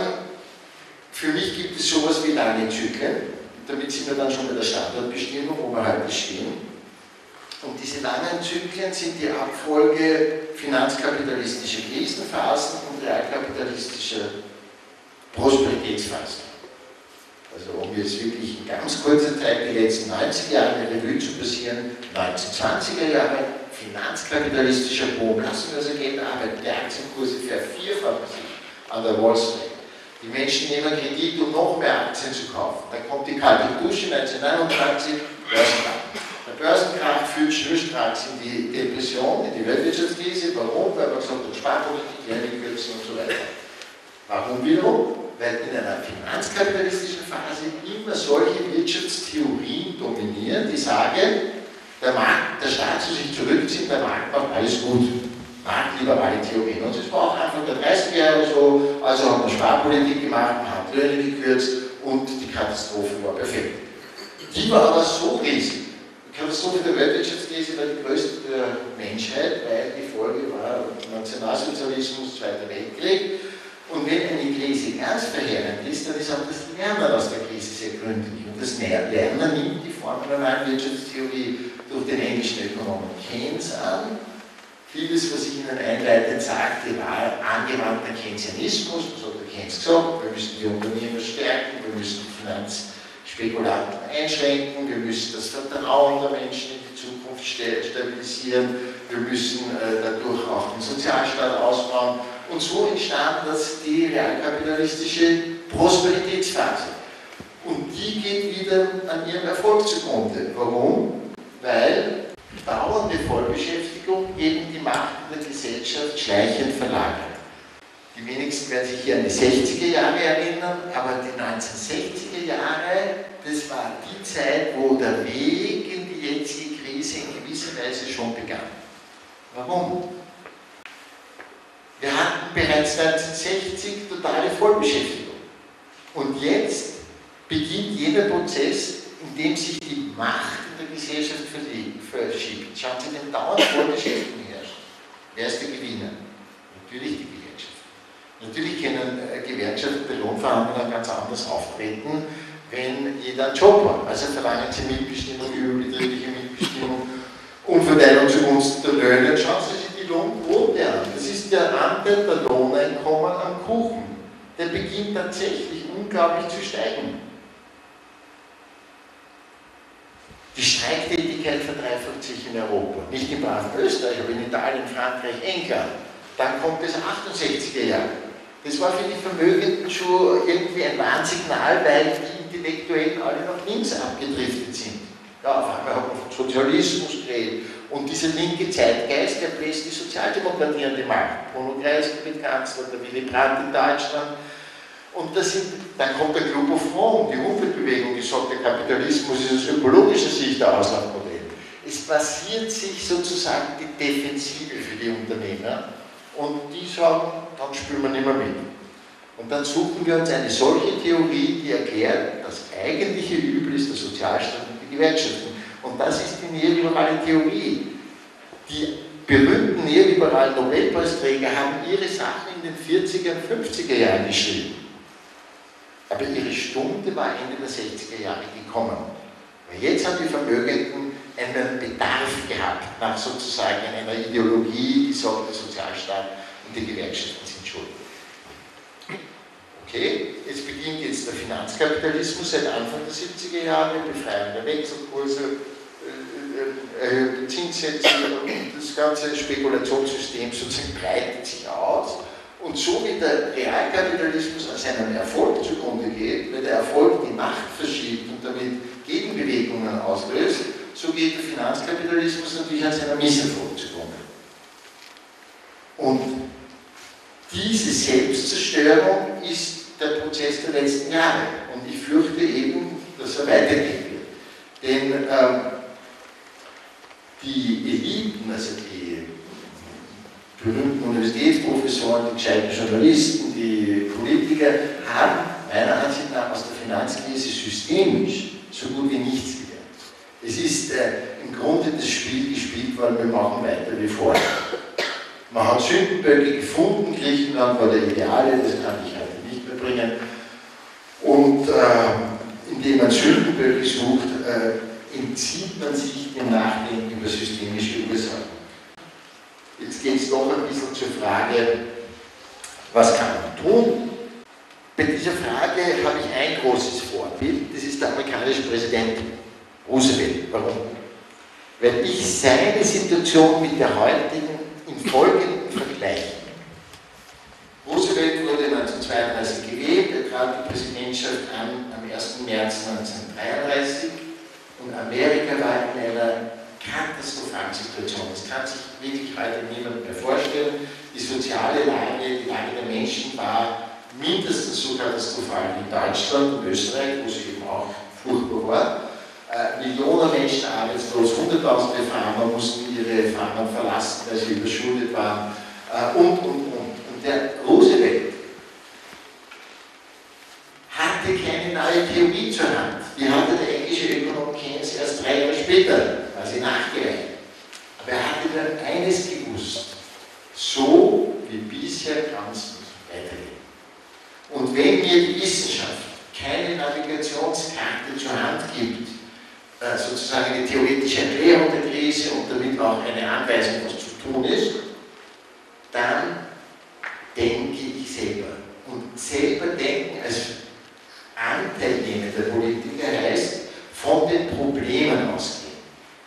für mich gibt es sowas wie lange Zyklen. Damit sind wir dann schon bei der Standortbestimmung, wo wir heute stehen. Und diese langen Zyklen sind die Abfolge finanzkapitalistischer Krisenphasen und realkapitalistischer Prosperitätsphasen. Also um jetzt wirklich in ganz kurzer Zeit die letzten 90 Jahre eine Revue zu passieren, 1920er Jahre, finanzkapitalistischer Boom, lassen wir unser Geld arbeiten, die Aktienkurse vervierfachen sich an der Wall Street. Die Menschen nehmen Kredit, um noch mehr Aktien zu kaufen. Dann kommt die kalte Dusche 1989, Börsenkrach. Der Börsenkrach führt schnurstracks in die Depression, in die Weltwirtschaftskrise. Warum? Weil man gesagt hat, Sparpolitik, Lehrling kürzen und so weiter. Warum wiederum? Weil in einer finanzkapitalistischen Phase immer solche Wirtschaftstheorien dominieren, die sagen, der Staat soll sich zurückziehen, der Markt macht alles gut. Marktliberale Theorien. Und das war auch Anfang der 30er Jahre so, also hat man Sparpolitik gemacht, man hat Löhne gekürzt und die Katastrophe war perfekt. Die war aber so riesig. Die Katastrophe der Weltwirtschaftskrise war die größte der Menschheit, weil die Folge war Nationalsozialismus, Zweiter Weltkrieg. Und wenn eine Krise ganz verheerend ist, dann ist auch das Lernen aus der Krise sehr gründlich. Und das Lernen nimmt die Form einer neuen Wirtschaftstheorie durch den englischen Ökonomen Keynes an. Vieles, was ich Ihnen einleitend sagte, war angewandter Keynesianismus. Was hat der Keynes gesagt? Wir müssen die Unternehmen stärken, wir müssen die Finanzspekulanten einschränken, wir müssen das Vertrauen der Menschen in die Zukunft stabilisieren, wir müssen dadurch auch den Sozialstaat ausbauen. Und so entstand das die realkapitalistische Prosperitätsphase. Und die geht wieder an ihrem Erfolg zugrunde. Warum? Weil dauernde Vollbeschäftigung eben die Macht in der Gesellschaft schleichend verlagert. Die wenigsten werden sich hier an die 60er Jahre erinnern, aber die 1960er Jahre, das war die Zeit, wo der Weg in die jetzige Krise in gewisser Weise schon begann. Warum? Wir hatten bereits 1960 totale Vollbeschäftigung. Und jetzt beginnt jener Prozess, in dem sich die Macht in der Gesellschaft verschiebt. Schauen Sie, wenn dauernd Vollbeschäftigung herrscht, wer ist der Gewinner? Natürlich die Gewerkschaft. Natürlich können Gewerkschaften bei Lohnverhandlungen ganz anders auftreten, wenn jeder einen Job hat. Also verlangen Sie Mitbestimmung, überbetriebliche Mitbestimmung, Umverteilung zugunsten der Löhne. Schauen Sie sich die Lohnquote an. Das ist der Anteil der Lohneinkommen am Kuchen. Der beginnt tatsächlich unglaublich zu steigen. Die Streiktätigkeit verdreifacht sich in Europa. Nicht im braven Österreich, aber in Italien, Frankreich, England. Dann kommt das 68er Jahr. Das war für die Vermögenden schon irgendwie ein Warnsignal, weil die Intellektuellen alle nach links abgedriftet sind. Ja, auf einmal hat man von Sozialismus geredet. Und dieser linke Zeitgeist, der bläst die Sozialdemokratie an die Macht. Bruno Kreisky mit Kanzler, der Willy Brandt in Deutschland. Und dann kommt der Club of Rome, die Umweltbewegung, die sagt, der Kapitalismus ist aus ökologischer Sicht der Auslandmodell. Es basiert sich sozusagen die Defensive für die Unternehmer und die sagen, dann spielen wir nicht mehr mit. Und dann suchen wir uns eine solche Theorie, die erklärt, das eigentliche Übel ist der Sozialstaat und die Gewerkschaften. Und das ist die neoliberale Theorie. Die berühmten neoliberalen Nobelpreisträger haben ihre Sachen in den 40er und 50er Jahren geschrieben. Aber ihre Stunde war Ende der 60er Jahre gekommen. Weil jetzt haben die Vermögenden einen Bedarf gehabt nach sozusagen einer Ideologie, die sagt, der Sozialstaat und die Gewerkschaften sind schuld. Okay, jetzt beginnt jetzt der Finanzkapitalismus seit Anfang der 70er Jahre, Befreiung der Wechselkurse, erhöhte Zinssätze und das ganze Spekulationssystem sozusagen breitet sich aus. Und so wie der Realkapitalismus an seinem Erfolg zugrunde geht, weil der Erfolg die Macht verschiebt und damit Gegenbewegungen auslöst, so geht der Finanzkapitalismus natürlich an seinem Misserfolg zugrunde. Und diese Selbstzerstörung ist der Prozess der letzten Jahre. Und ich fürchte eben, dass er weitergehen wird. Denn die Eliten, also die berühmten Universitätsprofessoren, die gescheiten Journalisten, die Politiker, haben meiner Ansicht nach aus der Finanzkrise systemisch so gut wie nichts gelernt. Es ist im Grunde das Spiel gespielt worden, wir machen weiter wie vorher. Man hat Sündenböcke gefunden, Griechenland war der Ideale, das kann ich heute nicht mehr bringen. Und indem man Sündenböcke sucht, entzieht man sich dem Nachdenken über systemische Ursachen. Jetzt geht es doch ein bisschen zur Frage, was kann man tun? Bei dieser Frage habe ich ein großes Vorbild, das ist der amerikanische Präsident Roosevelt. Warum? Weil ich seine Situation mit der heutigen im Folgenden vergleiche. Roosevelt wurde 1932 gewählt, er trat die Präsidentschaft an am 1. März 1933 und Amerika war in einer katastrophalen Situation. Das kann sich wirklich heute niemand mehr vorstellen. Die soziale Lage, die Lage der Menschen war mindestens so katastrophal wie in Deutschland und Österreich, wo sie eben auch furchtbar war. Millionen Menschen arbeitslos, Hunderttausende Farmer mussten ihre Farmen verlassen, weil sie überschuldet waren und. Und der Roosevelt hatte keine neue Theorie zur Hand. Die hatte der englische Ökonom Keynes erst 3 Jahre später, also nachgereicht. Aber er hatte dann eines gewusst: So wie bisher kann es nicht weitergehen. Und wenn mir die Wissenschaft keine Navigationskarte zur Hand gibt, sozusagen eine theoretische Erklärung der Krise und damit auch eine Anweisung, was zu tun ist, dann denke ich selber. Und selber denken als anteilnehmender Politiker heißt, von den Problemen ausgehen.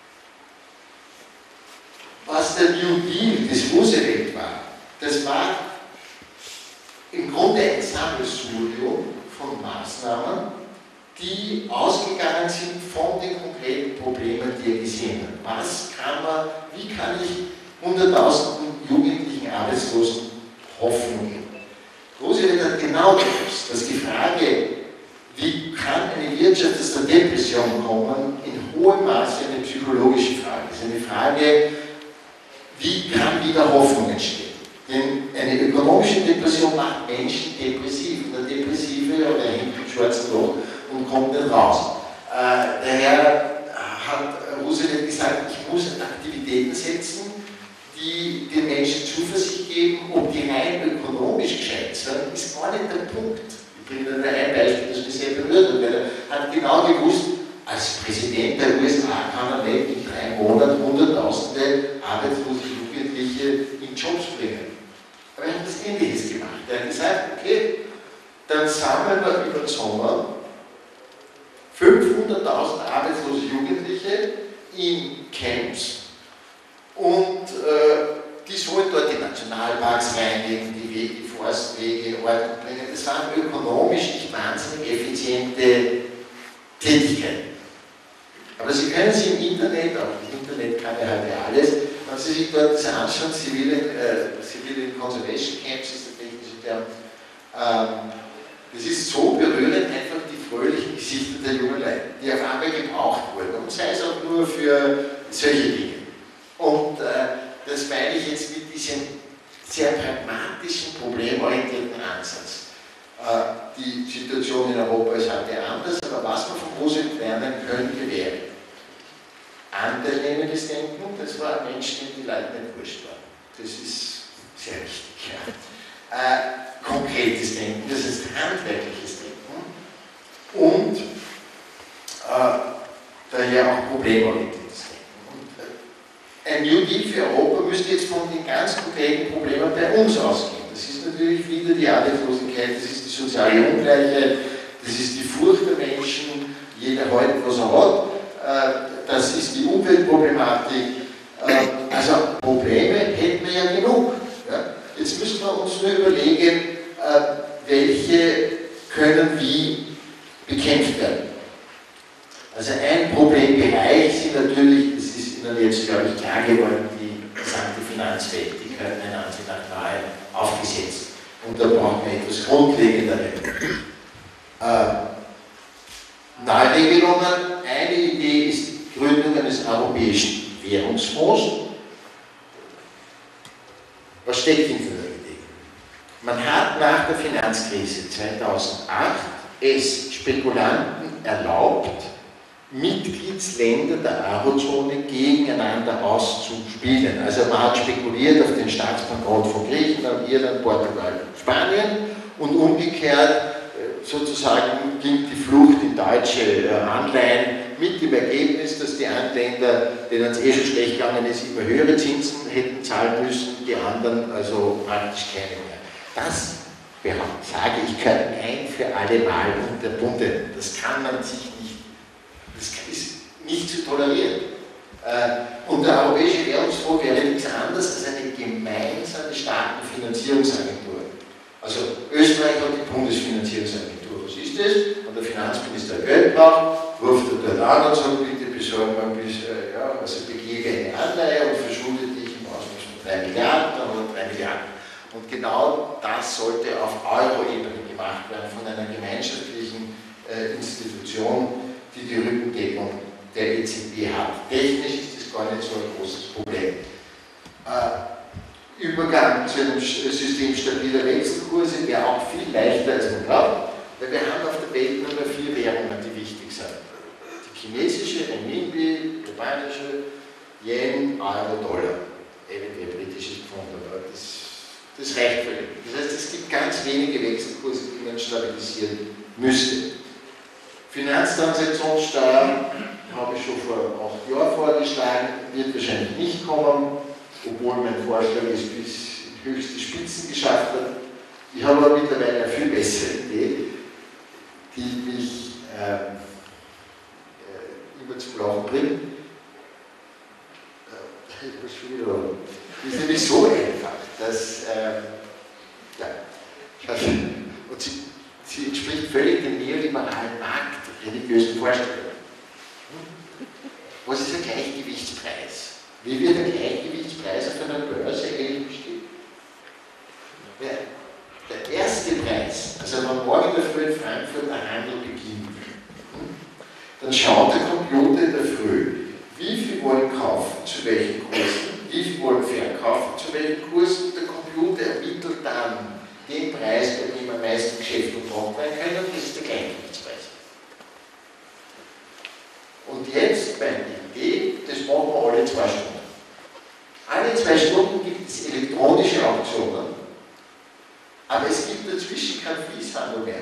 Was der New Deal des Roosevelt war, das war im Grunde ein Sammelsurium von Maßnahmen, die ausgegangen sind von den konkreten Problemen, die er gesehen hat. Wie kann ich 100.000 jugendlichen Arbeitslosen Hoffnung geben? dass die Frage, wie kann eine Wirtschaft aus der Depression kommen, in hohem Maße eine psychologische Frage ist. Eine Frage, wie kann wieder Hoffnung entstehen? Denn eine ökonomische Depression macht Menschen depressiv. Und der Depressive oder hängt im schwarzen Loch und kommt nicht raus. Daher hat Roosevelt gesagt, ich muss Aktivitäten setzen, die den Menschen Zuversicht geben. Ob die rein ökonomisch gescheit sind, ist gar nicht der Punkt. Ich bringe nur ein Beispiel, das mich sehr berührt hat, weil er hat genau gewusst, als Präsident der USA kann er nicht in 3 Monaten Hunderttausende arbeitslose Jugendliche in Jobs bringen. Aber er hat das Ähnliches gemacht. Er hat gesagt, okay, dann sammeln wir über den Sommer 500.000 arbeitslose Jugendliche in Camps und die sollen dort die Nationalparks reinigen, die Wege, die Forstwege, Ordnung bringen. Das waren ökonomisch nicht wahnsinnig effiziente Tätigkeiten. Aber Sie können sie im Internet, auch das Internet kann ja heute alles, wenn Sie sich dort das anschauen, Civilian Conservation Camps ist der technische Term, das ist so berührend, einfach die fröhlichen Gesichter der jungen Leute, die auf einmal gebraucht wurden, und sei es auch nur für solche Dinge. Und das meine ich jetzt mit diesem sehr pragmatischen, problemorientierten Ansatz. Die Situation in Europa ist heute anders, aber was man von Roosevelt lernen könnte, wäre anteilnehmendes Denken, das war Menschen, die Leute nicht wurscht waren. Das ist sehr wichtig. Ja. Konkretes Denken, das ist handwerkliches Denken und daher auch problemorientiertes Denken. Und ein New Deal für Europa müsste jetzt von den ganz konkreten Problemen bei uns ausgehen. Das ist natürlich wieder die Arbeitslosigkeit, das ist die soziale Ungleichheit, das ist die Furcht der Menschen, jeder hält, was er hat, das ist die Umweltproblematik. Also Probleme hätten wir ja genug. Ja? Jetzt müssen wir uns nur überlegen, welche können wie bekämpft werden. Also ein Problembereich sind natürlich, das ist Ihnen jetzt, glaube ich, klar geworden, die gesamte Finanzwelt, die können meiner Ansicht nach nahe aufgesetzt. Und da brauchen wir etwas Grundlegenderes. Naheregelungen, eine Idee ist die Gründung eines europäischen Währungsfonds. Was steckt hinter der Idee? Man hat nach der Finanzkrise 2008 es Spekulanten erlaubt, Mitgliedsländer der Eurozone gegeneinander auszuspielen. Also man hat spekuliert auf den Staatsbankrott von Griechenland, Irland, Portugal, Spanien und umgekehrt sozusagen ging die Flucht in deutsche Anleihen mit dem Ergebnis, dass die einen Länder, denen es eh schon schlecht gegangen ist, immer höhere Zinsen hätten zahlen müssen, die anderen also praktisch keine mehr. Das, sage ich, gehört ein für alle Mal unterbunden. Das kann man sich nicht, das ist nicht zu tolerieren. Und der Europäische Währungsfonds wäre nichts anderes als eine gemeinsame Staatenfinanzierungsagentur. Also Österreich hat die Bundesfinanzierungsagentur. Was ist das? Wenn der Finanzminister Geld braucht, ruft er dort an und sagt, bitte besorgen wir also begebe eine Anleihe und verschuldet dich im Ausmaß von 3 Milliarden oder 3 Milliarden. Und genau das sollte auf Euro-Ebene gemacht werden von einer gemeinschaftlichen Institution, die die Rückendeckung der EZB hat. Technisch ist das gar nicht so ein großes Problem. Übergang zu einem System stabiler Wechselkurse wäre auch viel leichter, als man glaubt, weil wir haben auf der Welt nur 4 Währungen, die wichtig sind. Die chinesische, Renminbi, japanische, Yen, Euro, Dollar. Eventuell britisches Pfund, aber das reicht völlig. Das heißt, es gibt ganz wenige Wechselkurse, die man stabilisieren müsste. Finanztransaktionssteuer habe ich schon vor 8 Jahren vorgeschlagen, wird wahrscheinlich nicht kommen, obwohl mein Vorschlag es bis in höchste Spitzen geschafft hat. Ich habe aber mittlerweile eine viel bessere Idee, die mich immer zum Lachen bringt. Die ist nämlich so einfach, dass und sie entspricht völlig den neoliberalen marktreligiösen Vorstellungen. Was ist ein Gleichgewichtspreis? Wie wird ein Gleichgewichtspreis auf einer Börse eigentlich bestimmt? Der erste Preis, also wenn morgen in der verkaufen, zu welchem Kurs, und der Computer ermittelt dann den Preis, bei dem am meisten Geschäft gebraucht werden kann, und das ist der Gleichgewichtspreis. Und jetzt meine Idee, das machen wir alle 2 Stunden. Alle 2 Stunden gibt es elektronische Auktionen, aber es gibt dazwischen keinen Fließhandel mehr.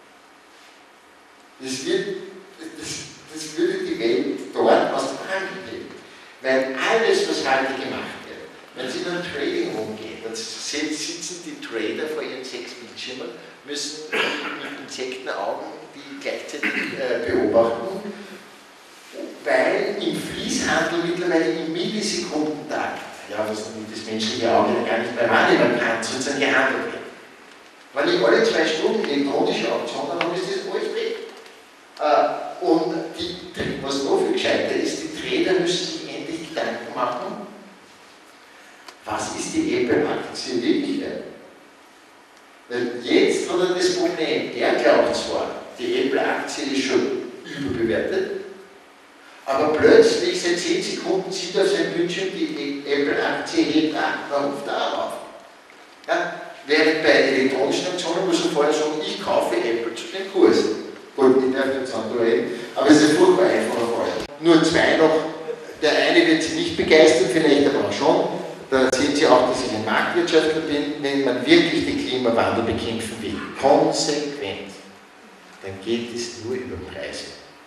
Das würde die Welt dort aus dem Handel geben. Weil alles, was heute gemacht wird, wenn Sie in ein Trading Room gehen, dann sitzen die Trader vor ihren 6 Bildschirmen, müssen mit Insektenaugen die gleichzeitig beobachten, weil im Fließhandel mittlerweile im Millisekundentakt, ja, was das menschliche Auge gar nicht mehr wahrnehmen kann, sozusagen gehandelt wird. Wenn ich alle 2 Stunden elektronische Auktionen habe, ist das alles weg. Und was noch viel gescheiter ist, die Trader müssen sich endlich Gedanken machen, was ist die Apple-Aktie in Wirklichkeit? Weil jetzt hat er das Problem, er glaubt zwar, die Apple-Aktie ist schon überbewertet, aber plötzlich seit 10 Sekunden sieht er auf seinem Bildschirm, die Apple-Aktie hebt 8 auf darauf. Ja? Während bei elektronischen Auktionen muss er vorher sagen, ich kaufe Apple zu den Kursen. Gut, ich darf nicht sagen, aber es ist ein furchtbar einfacher Fall. Nur 2 noch. Der eine wird Sie nicht begeistern, vielleicht aber auch schon. Da sehen Sie auch, dass ich ein Marktwirtschaftler bin. Wenn man wirklich den Klimawandel bekämpfen will, konsequent, dann geht es nur über Preise.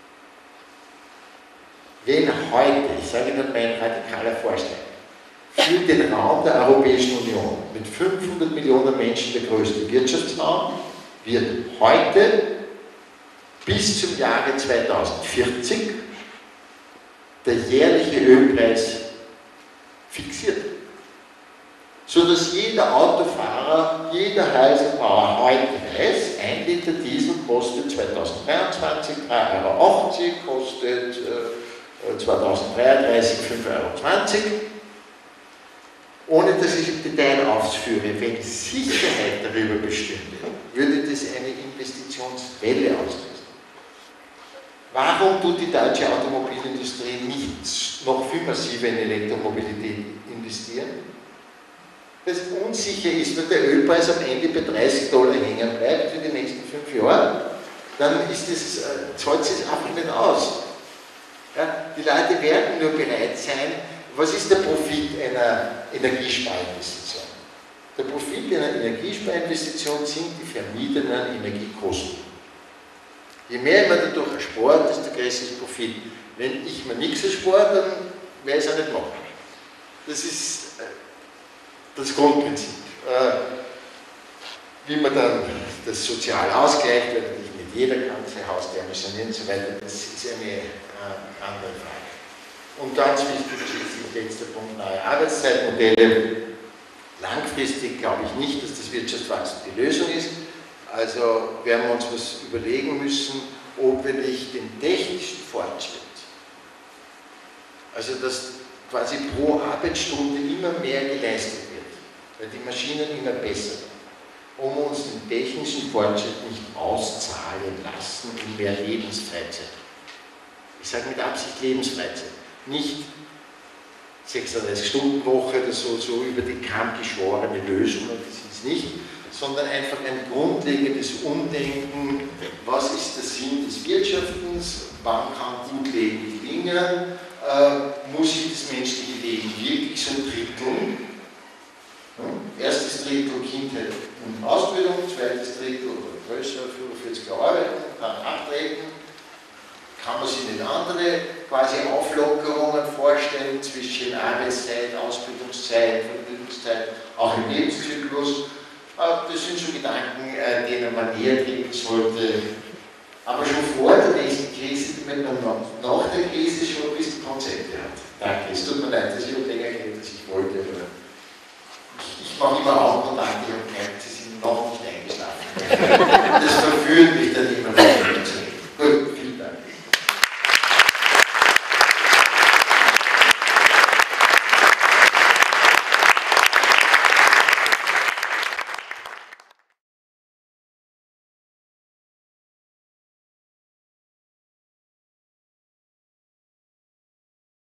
Wenn heute, ich sage Ihnen mein radikaler Vorschlag, für den Raum der Europäischen Union mit 500 Millionen Menschen der größte Wirtschaftsraum, wird heute bis zum Jahre 2040 der jährliche Ölpreis fixiert. Sodass jeder Autofahrer, jeder Häuserbauer heute weiß, 1 Liter Diesel kostet 2023 3,80 €, kostet 2033 5,20 €. Ohne dass ich im Detail ausführe, wenn Sicherheit darüber bestünde, würde das eine Investitionswelle auslösen. Warum tut die deutsche Automobilindustrie nicht noch viel massiver in Elektromobilität investieren? Weil es unsicher ist, wenn der Ölpreis am Ende bei $30 hängen bleibt für die nächsten 5 Jahre, dann zahlt es einfach nicht aus. Ja, die Leute werden nur bereit sein. Was ist der Profit einer Energiesparinvestition? Der Profit einer Energiesparinvestition sind die vermiedenen Energiekosten. Je mehr man dadurch erspart, desto größer ist der Profit. Wenn ich mir nichts erspare, dann werde ich es auch nicht machen. Das ist das Grundprinzip. Wie man dann das sozial ausgleicht, weil natürlich nicht jeder kann sein Haus sanieren und so weiter, das ist eine andere Frage. Und ganz wichtig ist der letzte Punkt, neue Arbeitszeitmodelle. Langfristig glaube ich nicht, dass das Wirtschaftswachstum die Lösung ist. Also werden wir uns was überlegen müssen, ob wir nicht den technischen Fortschritt, also dass quasi pro Arbeitsstunde immer mehr geleistet wird, weil die Maschinen immer besser werden, um uns den technischen Fortschritt nicht auszahlen lassen in mehr Lebensfreizeit. Ich sage mit Absicht Lebensfreizeit, nicht 36-Stunden-Woche oder so über die Kamm geschworene Lösung, das ist es nicht, sondern einfach ein grundlegendes Umdenken, was ist der Sinn des Wirtschaftens, wann kann gut Leben gelingen, muss ich das menschliche Leben wirklich so dritteln. Erstes Drittel Kindheit und Ausbildung, zweites Drittel oder größer, 45 Jahre arbeiten, dann abtreten. Kann man sich nicht andere quasi Auflockerungen vorstellen zwischen Arbeitszeit, Ausbildungszeit, Vergnügungszeit, auch im Lebenszyklus. Das sind so Gedanken, denen man näher treten sollte. Aber schon vor der nächsten Krise, wenn man nach der Krise schon ein bisschen Konzepte hat. Danke, es tut mir leid, dass ich länger rede, als ich wollte. Ich mache immer Augenkontakt, ich habe gemerkt, Sie sind noch nicht eingeschlafen. Das verführt mich.